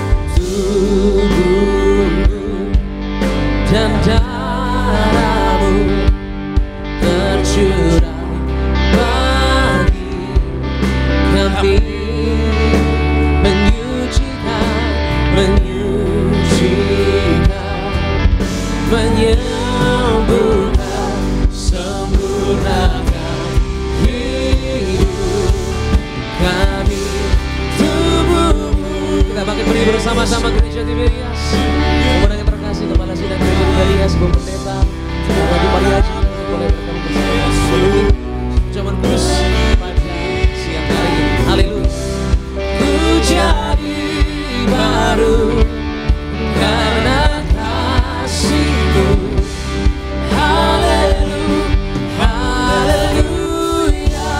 Tubuhmu dan darahmu tercurah bagi kami, menyembuhkan, sempurnakan hidup kami. Tubuhmu. Kita bangkit berdiri bersama-sama Gereja Tiberias. Kemudian yang terkasih Kepala Sidang Gereja Tiberias, Bu Pendeta Bupati Pariaji, boleh bertemu bersama perjamuan kudus pada siang hari ini. Haleluya. Ku jadi baru karena kasih-Mu. Haleluya, haleluya.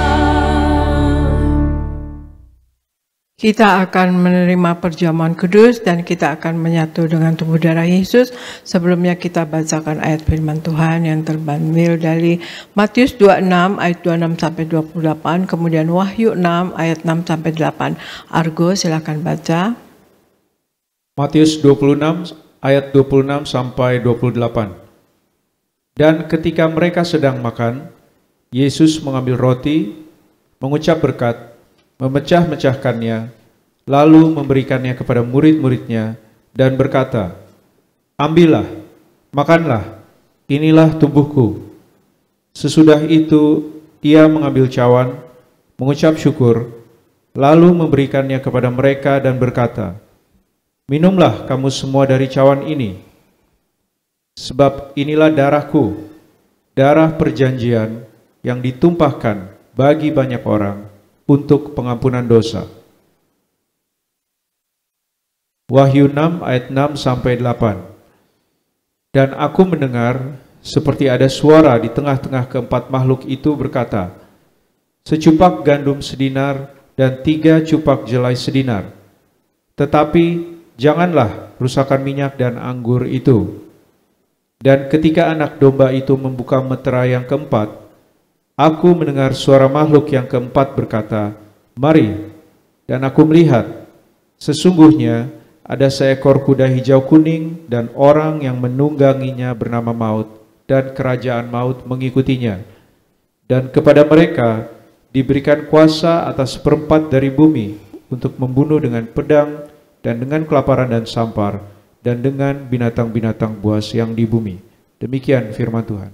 Kita akan menerima perjamuan kudus dan kita akan menyatu dengan tubuh darah Yesus. Sebelumnya kita bacakan ayat firman Tuhan yang terambil dari Matius 26 ayat 26 sampai 28, kemudian Wahyu 6 ayat 6 sampai 8. Argo silakan baca. Matius 26 ayat 26 sampai 28. Dan ketika mereka sedang makan, Yesus mengambil roti, mengucap berkat, memecah-mecahkannya, lalu memberikannya kepada murid-muridnya dan berkata, "Ambillah, makanlah, inilah tubuhku." Sesudah itu ia mengambil cawan, mengucap syukur, lalu memberikannya kepada mereka dan berkata, "Minumlah kamu semua dari cawan ini, sebab inilah darahku, darah perjanjian yang ditumpahkan bagi banyak orang untuk pengampunan dosa." Wahyu 6 ayat 6 sampai 8. Dan aku mendengar seperti ada suara di tengah-tengah keempat makhluk itu berkata, "Secupak gandum sedinar dan 3 cupak jelai sedinar. Tetapi janganlah rusakkan minyak dan anggur itu." Dan ketika anak domba itu membuka meterai yang keempat, aku mendengar suara makhluk yang keempat berkata, "Mari." Dan aku melihat, sesungguhnya ada seekor kuda hijau kuning dan orang yang menungganginya bernama Maut, dan kerajaan maut mengikutinya. Dan kepada mereka diberikan kuasa atas seperempat dari bumi untuk membunuh dengan pedang dan dengan kelaparan dan sampar dan dengan binatang-binatang buas yang di bumi. Demikian firman Tuhan.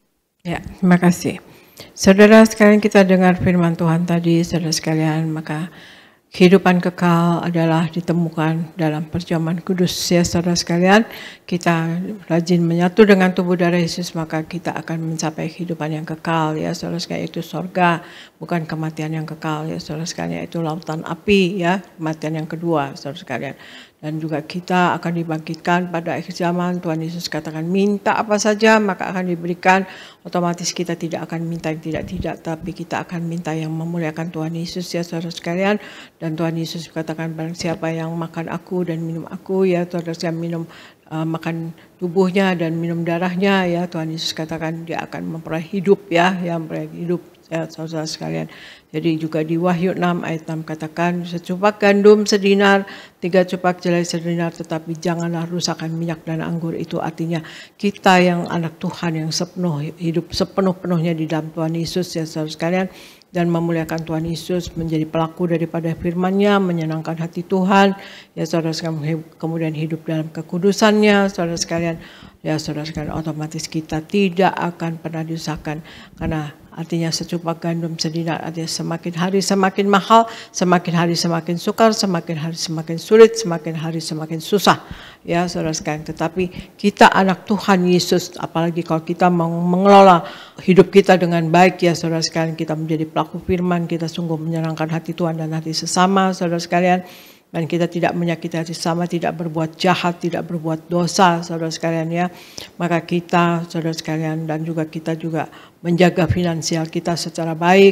Ya, terima kasih. Saudara sekalian, kita dengar firman Tuhan tadi, saudara sekalian, maka kehidupan kekal adalah ditemukan dalam perjamuan kudus, ya saudara sekalian. Kita rajin menyatu dengan tubuh darah Yesus, maka kita akan mencapai kehidupan yang kekal, ya saudara sekalian. Itu sorga, bukan kematian yang kekal, ya saudara sekalian. Itu lautan api, ya, kematian yang kedua, saudara sekalian. Dan juga kita akan dibangkitkan pada akhir zaman. Tuhan Yesus katakan, minta apa saja maka akan diberikan. Otomatis kita tidak akan minta yang tidak-tidak, tapi kita akan minta yang memuliakan Tuhan Yesus, ya saudara sekalian. Dan Tuhan Yesus katakan, barang siapa yang makan aku dan minum aku, ya saudara sekalian, minum makan tubuhnya dan minum darahnya, ya Tuhan Yesus katakan dia akan memperoleh hidup, ya, yang memperoleh hidup, ya saudara sekalian. Jadi juga di Wahyu 6 ayat 6 katakan, secupak gandum sedinar, 3 cupak jelai sedinar, tetapi janganlah rusakkan minyak dan anggur. Itu artinya kita yang anak Tuhan yang hidup sepenuh-penuhnya di dalam Tuhan Yesus, ya saudara sekalian, dan memuliakan Tuhan Yesus, menjadi pelaku daripada firman-Nya, menyenangkan hati Tuhan, ya saudara sekalian, kemudian hidup dalam kekudusannya, saudara sekalian, ya saudara sekalian, otomatis kita tidak akan pernah diusahkan, karena artinya secupak gandum sedinar, artinya semakin hari semakin mahal, semakin hari semakin sukar, semakin hari semakin sulit, semakin hari semakin susah, ya saudara sekalian. Tetapi kita anak Tuhan Yesus, apalagi kalau kita mau mengelola hidup kita dengan baik, ya saudara sekalian, kita menjadi pelaku firman, kita sungguh menyenangkan hati Tuhan dan hati sesama, saudara sekalian. Dan kita tidak menyakiti hati sesama, tidak berbuat jahat, tidak berbuat dosa, saudara sekalian, ya. Maka kita, saudara sekalian, dan juga kita juga menjaga finansial kita secara baik,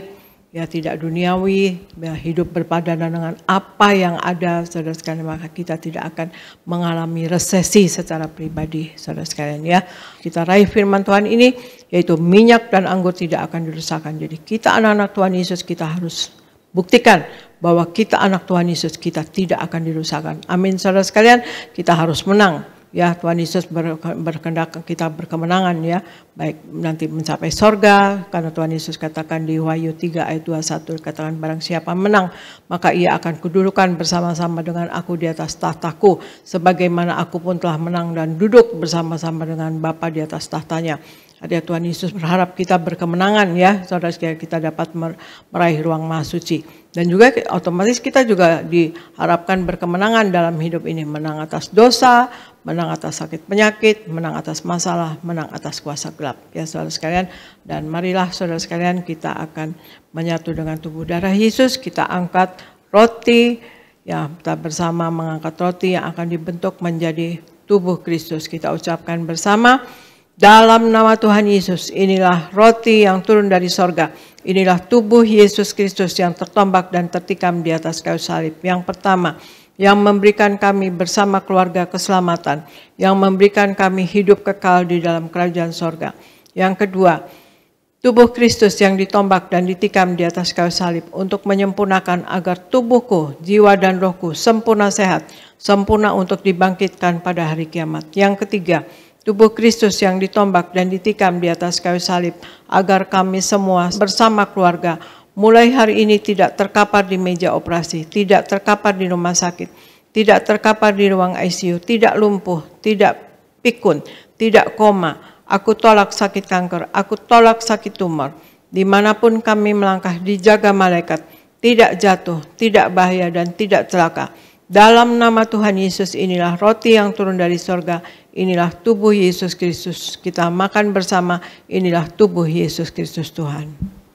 ya tidak duniawi, ya hidup berpadanan dengan apa yang ada, saudara sekalian, maka kita tidak akan mengalami resesi secara pribadi, saudara sekalian ya. Kita raih firman Tuhan ini, yaitu minyak dan anggur tidak akan dirusakkan. Jadi kita anak-anak Tuhan Yesus, kita harus buktikan bahwa kita anak Tuhan Yesus, kita tidak akan dirusakkan. Amin, saudara sekalian, kita harus menang. Ya, Tuhan Yesus berkehendak kita berkemenangan ya, baik nanti mencapai sorga, karena Tuhan Yesus katakan di Wahyu 3 ayat 21, katakan barang siapa menang, maka ia akan kududukan bersama-sama dengan aku di atas tahtaku, sebagaimana aku pun telah menang dan duduk bersama-sama dengan Bapa di atas tahtanya. Ada Tuhan Yesus berharap kita berkemenangan ya, saudara sekalian, kita dapat meraih ruang maha suci. Dan juga otomatis kita juga diharapkan berkemenangan dalam hidup ini, menang atas dosa, menang atas sakit penyakit, menang atas masalah, menang atas kuasa gelap. Ya saudara sekalian, dan marilah saudara sekalian kita akan menyatu dengan tubuh darah Yesus, kita angkat roti, ya kita bersama mengangkat roti yang akan dibentuk menjadi tubuh Kristus. Kita ucapkan bersama, dalam nama Tuhan Yesus, inilah roti yang turun dari sorga. Inilah tubuh Yesus Kristus yang tertombak dan tertikam di atas kayu salib. Yang pertama, yang memberikan kami bersama keluarga keselamatan. Yang memberikan kami hidup kekal di dalam kerajaan sorga. Yang kedua, tubuh Kristus yang ditombak dan ditikam di atas kayu salib untuk menyempurnakan agar tubuhku, jiwa dan rohku sempurna sehat, sempurna untuk dibangkitkan pada hari kiamat. Yang ketiga, tubuh Kristus yang ditombak dan ditikam di atas kayu salib agar kami semua bersama keluarga mulai hari ini tidak terkapar di meja operasi, tidak terkapar di rumah sakit, tidak terkapar di ruang ICU, tidak lumpuh, tidak pikun, tidak koma. Aku tolak sakit kanker, aku tolak sakit tumor. Dimanapun kami melangkah dijaga malaikat, tidak jatuh, tidak bahaya dan tidak celaka. Dalam nama Tuhan Yesus, inilah roti yang turun dari sorga, inilah tubuh Yesus Kristus. Kita makan bersama, inilah tubuh Yesus Kristus Tuhan.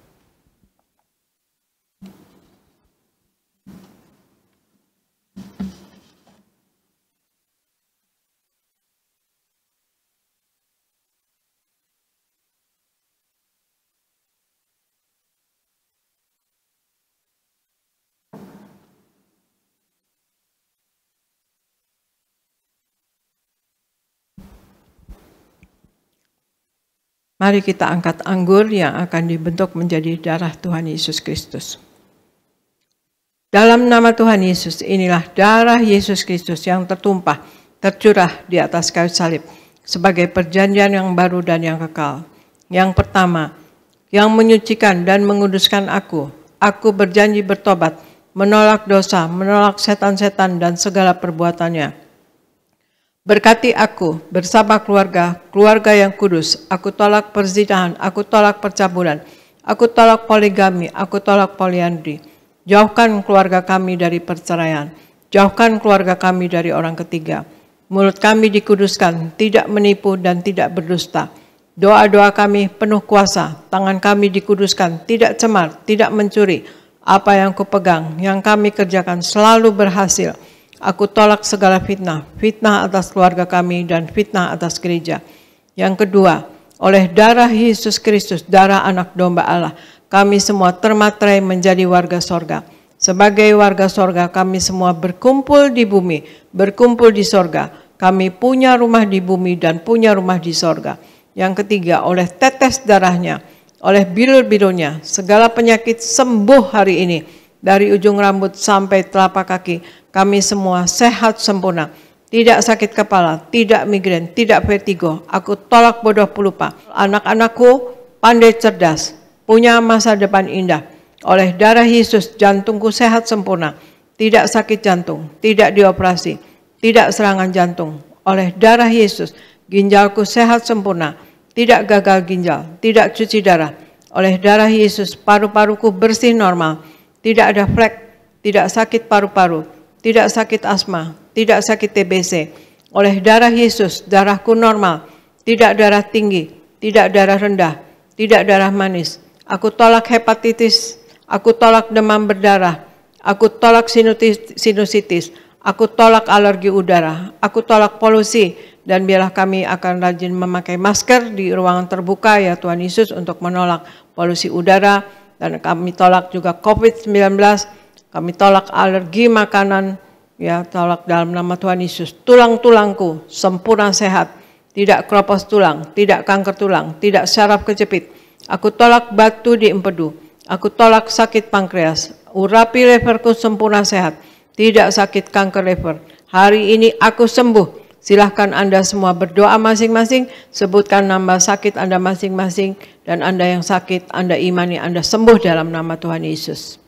Mari kita angkat anggur yang akan dibentuk menjadi darah Tuhan Yesus Kristus. Dalam nama Tuhan Yesus, inilah darah Yesus Kristus yang tertumpah, tercurah di atas kayu salib sebagai perjanjian yang baru dan yang kekal. Yang pertama, yang menyucikan dan menguduskan aku. Aku berjanji bertobat, menolak dosa, menolak setan-setan dan segala perbuatannya. Berkati aku bersama keluarga yang kudus. Aku tolak perzinahan, aku tolak percabulan, aku tolak poligami, aku tolak poliandri. Jauhkan keluarga kami dari perceraian, jauhkan keluarga kami dari orang ketiga. Mulut kami dikuduskan, tidak menipu dan tidak berdusta. Doa-doa kami penuh kuasa, tangan kami dikuduskan, tidak cemar, tidak mencuri. Apa yang kupegang, yang kami kerjakan selalu berhasil. Aku tolak segala fitnah, fitnah atas keluarga kami dan fitnah atas gereja. Yang kedua, oleh darah Yesus Kristus, darah anak domba Allah, kami semua termaterai menjadi warga sorga. Sebagai warga sorga, kami semua berkumpul di bumi, berkumpul di sorga. Kami punya rumah di bumi dan punya rumah di sorga. Yang ketiga, oleh tetes darahnya, oleh bilur-bilurnya, segala penyakit sembuh hari ini. Dari ujung rambut sampai telapak kaki, kami semua sehat sempurna. Tidak sakit kepala, tidak migrain, tidak vertigo. Aku tolak bodoh pelupa. Anak-anakku pandai cerdas, punya masa depan indah. Oleh darah Yesus, jantungku sehat sempurna. Tidak sakit jantung, tidak dioperasi, tidak serangan jantung. Oleh darah Yesus, ginjalku sehat sempurna. Tidak gagal ginjal, tidak cuci darah. Oleh darah Yesus, paru-paruku bersih normal. Tidak ada flek, tidak sakit paru-paru, tidak sakit asma, tidak sakit TBC. Oleh darah Yesus, darahku normal, tidak darah tinggi, tidak darah rendah, tidak darah manis. Aku tolak hepatitis, aku tolak demam berdarah, aku tolak sinusitis, aku tolak alergi udara, aku tolak polusi, dan biarlah kami akan rajin memakai masker di ruangan terbuka ya Tuhan Yesus untuk menolak polusi udara, Dan kami tolak juga COVID-19, kami tolak alergi makanan, ya tolak dalam nama Tuhan Yesus. Tulang-tulangku sempurna sehat, tidak keropos tulang, tidak kanker tulang, tidak syaraf kejepit. Aku tolak batu di empedu, aku tolak sakit pankreas, urapi leverku sempurna sehat, tidak sakit kanker lever. Hari ini aku sembuh. Silahkan Anda semua berdoa masing-masing, sebutkan nama sakit Anda masing-masing, dan Anda yang sakit, Anda imani Anda sembuh dalam nama Tuhan Yesus.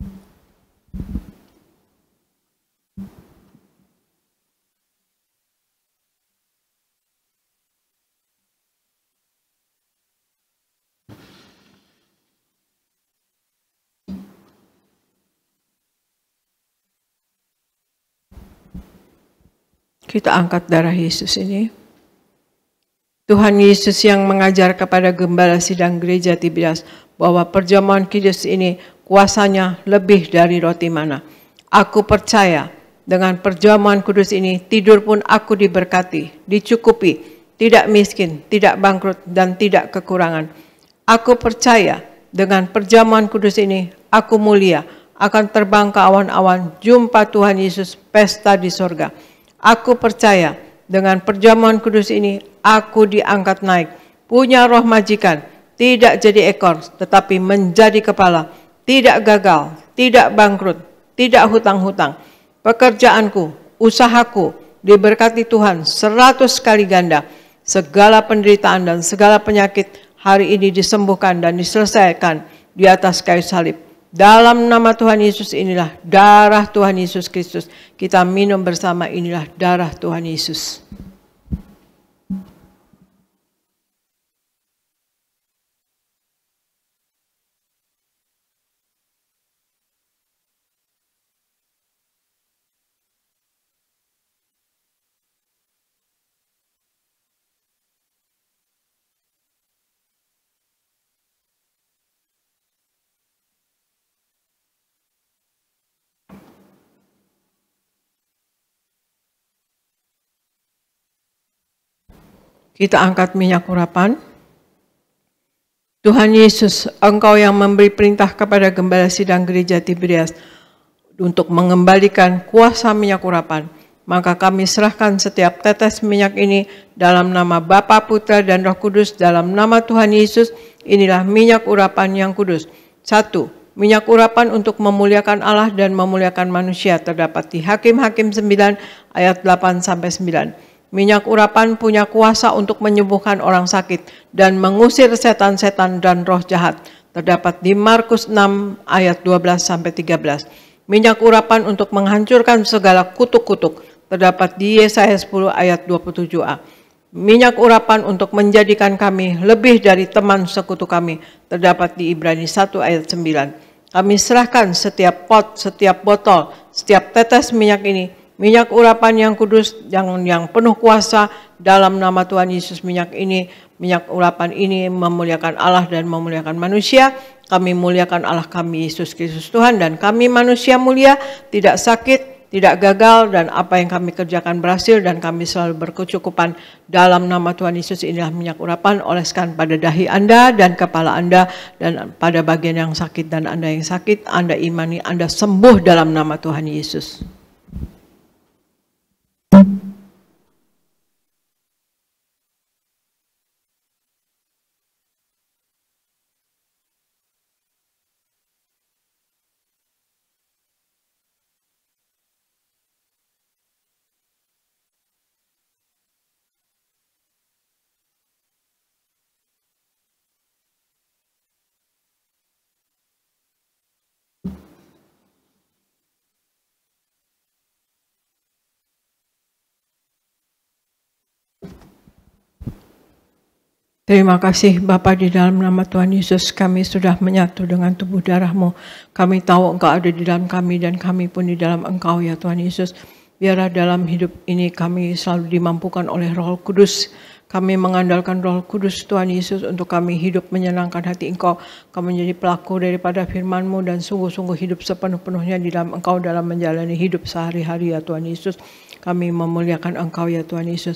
Kita angkat darah Yesus ini. Tuhan Yesus yang mengajar kepada gembala sidang gereja Tiberias bahwa perjamuan kudus ini kuasanya lebih dari roti mana. Aku percaya dengan perjamuan kudus ini tidur pun aku diberkati, dicukupi, tidak miskin, tidak bangkrut, dan tidak kekurangan. Aku percaya dengan perjamuan kudus ini aku mulia, akan terbang ke awan-awan, jumpa Tuhan Yesus, pesta di sorga. Aku percaya dengan perjamuan kudus ini aku diangkat naik, punya roh majikan, tidak jadi ekor tetapi menjadi kepala, tidak gagal, tidak bangkrut, tidak hutang-hutang. Pekerjaanku, usahaku diberkati Tuhan 100 kali ganda. Segala penderitaan dan segala penyakit hari ini disembuhkan dan diselesaikan di atas kayu salib. Dalam nama Tuhan Yesus inilah darah Tuhan Yesus Kristus. Kita minum bersama, inilah darah Tuhan Yesus. Kita angkat minyak urapan. Tuhan Yesus, Engkau yang memberi perintah kepada gembala sidang gereja Tiberias untuk mengembalikan kuasa minyak urapan, maka kami serahkan setiap tetes minyak ini dalam nama Bapa, Putra, dan Roh Kudus, dalam nama Tuhan Yesus. Inilah minyak urapan yang kudus. 1. Minyak urapan untuk memuliakan Allah dan memuliakan manusia terdapat di Hakim-Hakim 9 ayat 8-9. Minyak urapan punya kuasa untuk menyembuhkan orang sakit dan mengusir setan-setan dan roh jahat. Terdapat di Markus 6 ayat 12-13. Minyak urapan untuk menghancurkan segala kutuk-kutuk. Terdapat di Yesaya 10 ayat 27a. Minyak urapan untuk menjadikan kami lebih dari teman sekutu kami. Terdapat di Ibrani 1 ayat 9. Kami serahkan setiap pot, setiap botol, setiap tetes minyak ini, minyak urapan yang kudus, yang penuh kuasa dalam nama Tuhan Yesus. Minyak urapan ini memuliakan Allah dan memuliakan manusia. Kami muliakan Allah kami, Yesus Kristus Tuhan, dan kami manusia mulia, tidak sakit, tidak gagal, dan apa yang kami kerjakan berhasil, dan kami selalu berkecukupan. Dalam nama Tuhan Yesus inilah minyak urapan, oleskan pada dahi Anda dan kepala Anda, dan pada bagian yang sakit dan Anda yang sakit, Anda imani Anda sembuh dalam nama Tuhan Yesus. Terima kasih Bapa, di dalam nama Tuhan Yesus kami sudah menyatu dengan tubuh darah-Mu. Kami tahu Engkau ada di dalam kami dan kami pun di dalam Engkau ya Tuhan Yesus. Biarlah dalam hidup ini kami selalu dimampukan oleh Roh Kudus. Kami mengandalkan Roh Kudus Tuhan Yesus untuk kami hidup menyenangkan hati Engkau. Kami menjadi pelaku daripada firman-Mu dan sungguh-sungguh hidup sepenuh-penuhnya di dalam Engkau dalam menjalani hidup sehari-hari ya Tuhan Yesus. Kami memuliakan Engkau ya Tuhan Yesus.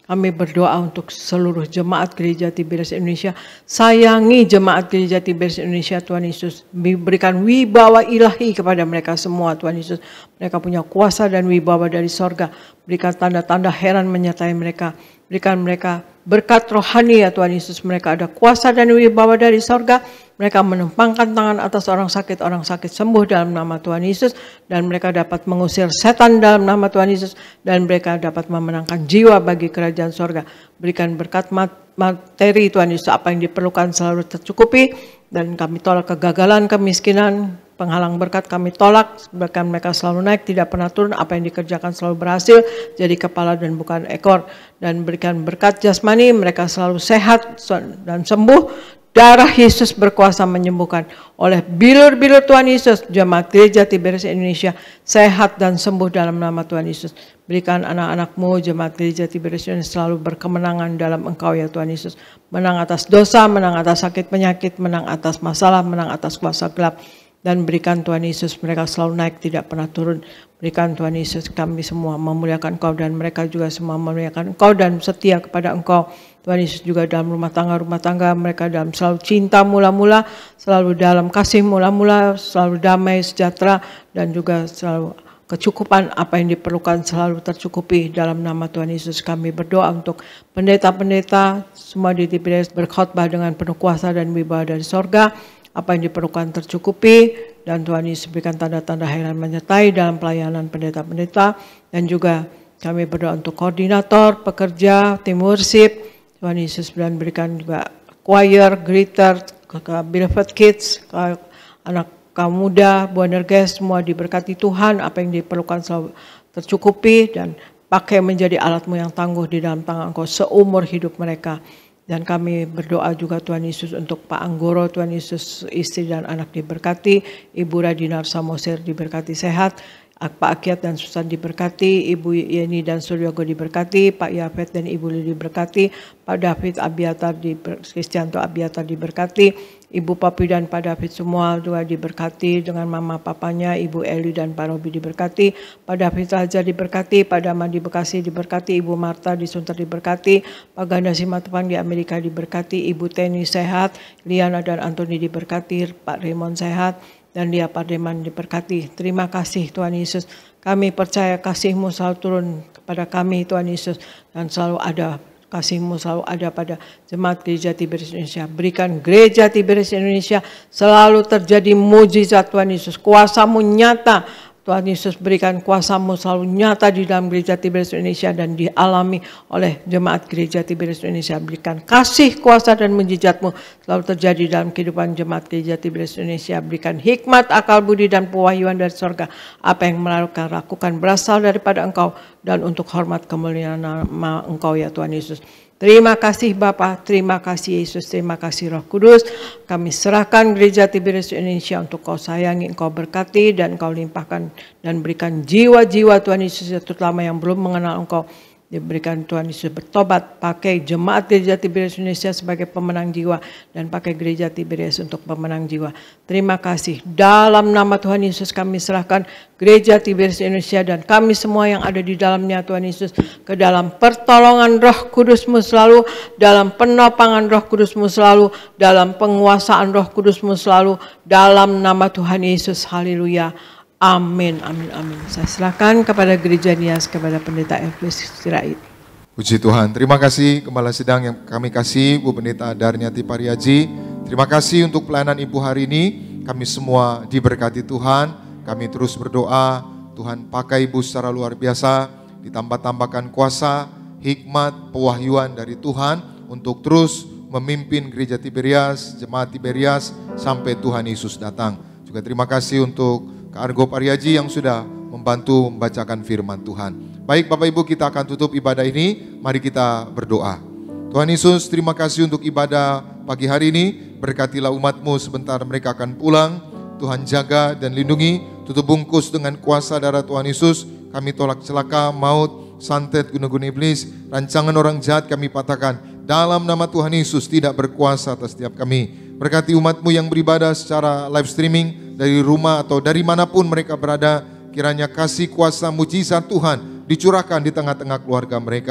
Kami berdoa untuk seluruh jemaat gereja Tiberias Indonesia. Sayangi jemaat gereja Tiberias Indonesia Tuhan Yesus. Berikan wibawa ilahi kepada mereka semua Tuhan Yesus. Mereka punya kuasa dan wibawa dari sorga. Berikan tanda-tanda heran menyertai mereka. Berikan mereka berkat rohani ya Tuhan Yesus. Mereka ada kuasa dan wibawa dari sorga. Mereka menumpangkan tangan atas orang sakit sembuh dalam nama Tuhan Yesus. Dan mereka dapat mengusir setan dalam nama Tuhan Yesus. Dan mereka dapat memenangkan jiwa bagi kerajaan sorga. Berikan berkat materi Tuhan Yesus, apa yang diperlukan selalu tercukupi. Dan kami tolak kegagalan, kemiskinan, penghalang berkat kami tolak. Bahkan mereka selalu naik, tidak pernah turun. Apa yang dikerjakan selalu berhasil, jadi kepala dan bukan ekor. Dan berikan berkat jasmani, mereka selalu sehat dan sembuh. Darah Yesus berkuasa menyembuhkan. Oleh bilur-bilur Tuhan Yesus, jemaat gereja Tiberias Indonesia sehat dan sembuh dalam nama Tuhan Yesus. Berikan anak-anakmu, jemaat gereja Tiberias Indonesia selalu berkemenangan dalam Engkau ya Tuhan Yesus. Menang atas dosa, menang atas sakit penyakit, menang atas masalah, menang atas kuasa gelap. Dan berikan Tuhan Yesus mereka selalu naik, tidak pernah turun. Berikan Tuhan Yesus kami semua memuliakan Engkau dan mereka juga semua memuliakan Engkau dan setia kepada Engkau. Tuhan Yesus juga dalam rumah tangga mereka dalam selalu cinta mula-mula, selalu dalam kasih mula-mula, selalu damai sejahtera dan juga selalu kecukupan apa yang diperlukan selalu tercukupi dalam nama Tuhan Yesus. Kami berdoa untuk pendeta-pendeta semua di Tiberias berkhotbah dengan penuh kuasa dan wibawa dari sorga. Apa yang diperlukan tercukupi dan Tuhan Yesus berikan tanda-tanda heran menyertai dalam pelayanan pendeta-pendeta. Dan juga kami berdoa untuk koordinator, pekerja, tim worship. Tuhan Yesus berikan juga choir, greeter, beloved kids, anak kaum muda, Buana Guest, semua diberkati Tuhan. Apa yang diperlukan selalu tercukupi dan pakai menjadi alatmu yang tangguh di dalam tangan Engkau seumur hidup mereka. Dan kami berdoa juga Tuhan Yesus untuk Pak Anggoro, Tuhan Yesus istri dan anak diberkati, Ibu Radina Samosir diberkati sehat, Pak Akyat dan Susan diberkati, Ibu Yeni dan Suryogo diberkati, Pak Yafet dan Ibu Lili diberkati, Pak David Abiatar Kristianto Abiatar diberkati, Ibu Papi dan Pak David semua juga diberkati dengan mama papanya, Ibu Eli dan Pak Robi diberkati, Pak David Raja diberkati, Pak Dama di Bekasi diberkati, Ibu Marta di Sunter diberkati, Pak Ganda Simatupang di Amerika diberkati, Ibu Teni sehat, Liana dan Antoni diberkati, Pak Raymond sehat, dan Lia Pardeman diberkati. Terima kasih Tuhan Yesus. Kami percaya kasih-Mu selalu turun kepada kami Tuhan Yesus. Dan selalu ada kasih-Mu selalu ada pada jemaat gereja Tiberias Indonesia. Berikan gereja Tiberias Indonesia selalu terjadi mujizat Tuhan Yesus. Kuasa-Mu nyata. Tuhan Yesus berikan kuasa-Mu selalu nyata di dalam gereja Tiberias Indonesia dan dialami oleh jemaat gereja Tiberias Indonesia. Berikan kasih, kuasa dan mujizat-Mu selalu terjadi dalam kehidupan jemaat gereja Tiberias Indonesia. Berikan hikmat, akal budi dan pewahyuan dari sorga. Apa yang melakukan lakukan berasal daripada Engkau dan untuk hormat kemuliaan nama Engkau ya Tuhan Yesus. Terima kasih Bapa, terima kasih Yesus, terima kasih Roh Kudus. Kami serahkan gereja Tiberias Indonesia untuk Kau sayangi, Engkau berkati dan Engkau limpahkan dan berikan jiwa-jiwa Tuhan Yesus terutama yang belum mengenal Engkau. Diberikan Tuhan Yesus bertobat, pakai jemaat gereja Tiberias Indonesia sebagai pemenang jiwa dan pakai gereja Tiberias untuk pemenang jiwa. Terima kasih. Dalam nama Tuhan Yesus kami serahkan gereja Tiberias Indonesia dan kami semua yang ada di dalamnya Tuhan Yesus ke dalam pertolongan Roh Kudus-Mu selalu, dalam penopangan Roh Kudus-Mu selalu, dalam penguasaan Roh Kudus-Mu selalu, dalam nama Tuhan Yesus. Haleluya. Amin, amin, amin. Saya silakan kepada Gereja Nias, kepada Pendeta Elvis Sirait. Puji Tuhan, terima kasih Gembala Sidang yang kami kasih, Bu Pendeta Darniati Pariaji. Terima kasih untuk pelayanan Ibu hari ini, kami semua diberkati Tuhan. Kami terus berdoa, Tuhan pakai Ibu secara luar biasa, ditambah-tambahkan kuasa, hikmat, pewahyuan dari Tuhan untuk terus memimpin Gereja Tiberias, Jemaat Tiberias sampai Tuhan Yesus datang. Juga terima kasih untuk Kak Argo Pariaji yang sudah membantu membacakan firman Tuhan. Baik Bapak Ibu, kita akan tutup ibadah ini. Mari kita berdoa. Tuhan Yesus, terima kasih untuk ibadah pagi hari ini. Berkatilah umat-Mu sebentar mereka akan pulang. Tuhan jaga dan lindungi. Tutup bungkus dengan kuasa darah Tuhan Yesus. Kami tolak celaka, maut, santet, guna-guna iblis. Rancangan orang jahat kami patahkan. Dalam nama Tuhan Yesus tidak berkuasa atas setiap kami. Berkati umat-Mu yang beribadah secara live streaming dari rumah atau dari manapun mereka berada. Kiranya kasih kuasa mujizat Tuhan dicurahkan di tengah-tengah keluarga mereka.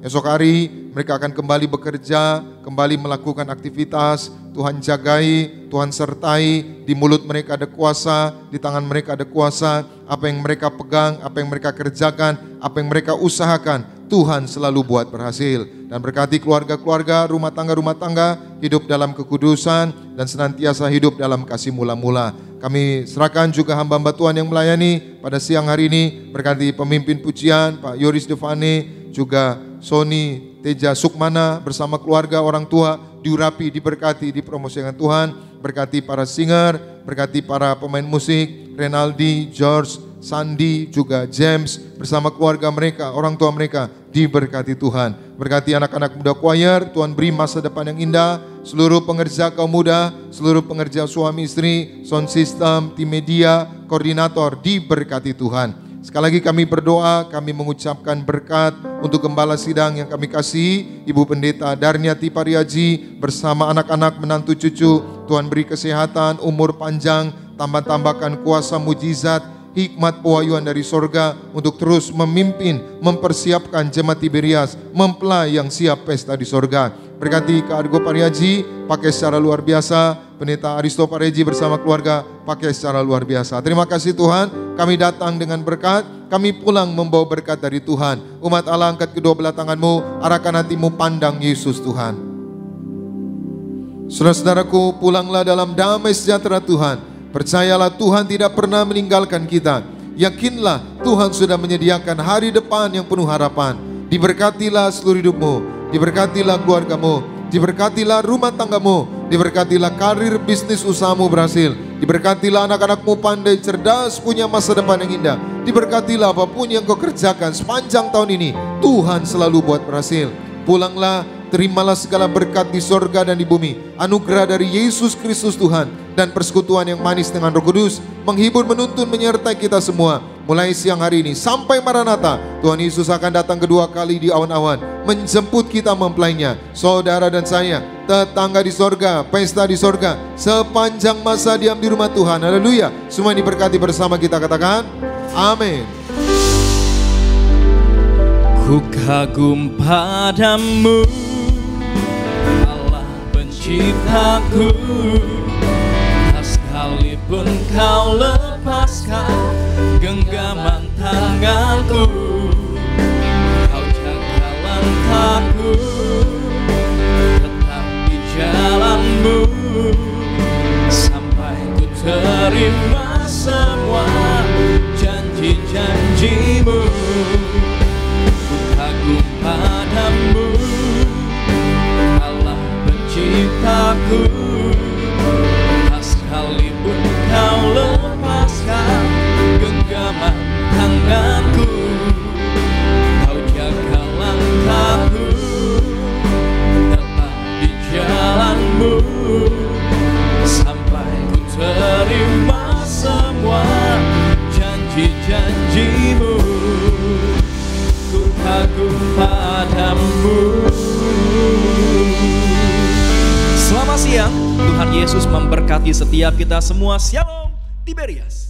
Esok hari mereka akan kembali bekerja, kembali melakukan aktivitas. Tuhan jagai, Tuhan sertai. Di mulut mereka ada kuasa, di tangan mereka ada kuasa. Apa yang mereka pegang, apa yang mereka kerjakan, apa yang mereka usahakan, Tuhan selalu buat berhasil. Dan berkati keluarga-keluarga, rumah tangga, hidup dalam kekudusan dan senantiasa hidup dalam kasih mula-mula. Kami serahkan juga hamba-hamba Tuhan yang melayani pada siang hari ini. Berkati pemimpin pujian, Pak Yoris Devane, juga Sony Teja Sukmana bersama keluarga, orang tua, diurapi, diberkati, dipromosikan Tuhan. Berkati para singer, berkati para pemain musik, Renaldi, George, Sandi, juga James bersama keluarga mereka, orang tua mereka, diberkati Tuhan. Berkati anak-anak muda choir, Tuhan beri masa depan yang indah. Seluruh pengerja kaum muda, seluruh pengerja suami istri, sound system, tim media, koordinator, diberkati Tuhan. Sekali lagi kami berdoa, kami mengucapkan berkat untuk gembala sidang yang kami kasihi, Ibu Pendeta Darniati Pariaji bersama anak-anak menantu cucu. Tuhan beri kesehatan, umur panjang, tambah-tambahkan kuasa mujizat, hikmat pewahyuan dari sorga untuk terus memimpin, mempersiapkan jemaat Tiberias mempelai yang siap pesta di sorga. Berkati Kak Argo Pariaji, pakai secara luar biasa. Pendeta Aristo Pariaji bersama keluarga, pakai secara luar biasa. Terima kasih Tuhan, kami datang dengan berkat, kami pulang membawa berkat dari Tuhan. Umat Allah, angkat kedua belah tanganmu, arahkan hatimu, pandang Yesus Tuhan. Saudara-saudaraku, pulanglah dalam damai sejahtera Tuhan. Percayalah Tuhan tidak pernah meninggalkan kita. Yakinlah Tuhan sudah menyediakan hari depan yang penuh harapan. Diberkatilah seluruh hidupmu, diberkatilah keluargamu, diberkatilah rumah tanggamu, diberkatilah karir bisnis usahamu berhasil, diberkatilah anak-anakmu pandai cerdas punya masa depan yang indah, diberkatilah apapun yang kau kerjakan sepanjang tahun ini, Tuhan selalu buat berhasil. Pulanglah, terimalah segala berkat di sorga dan di bumi, anugerah dari Yesus Kristus Tuhan, dan persekutuan yang manis dengan Roh Kudus, menghibur, menuntun, menyertai kita semua. Mulai siang hari ini sampai Maranatha, Tuhan Yesus akan datang kedua kali di awan-awan, menjemput kita mempelainya. Saudara dan saya, tetangga di sorga, pesta di sorga, sepanjang masa diam di rumah Tuhan. Haleluya. Semua diberkati bersama kita, katakan amin. Ku kagum padamu, Allah penciptaku. Sekalipun kau lepaskan genggaman tanganku, kau jaga langkahku, tetap di jalanmu, sampai ku terima semua janji-janjimu. Ku kagum padamu, Allah penciptaku. Sekalipun kau lepaskan genggaman tanganku, kau jaga langkahku, tetap di jalanmu, sampai ku terima semua janji-janjimu. Ku kagum padamu. Selamat siang, Tuhan Yesus memberkati setiap kita semua. Shalom Tiberias.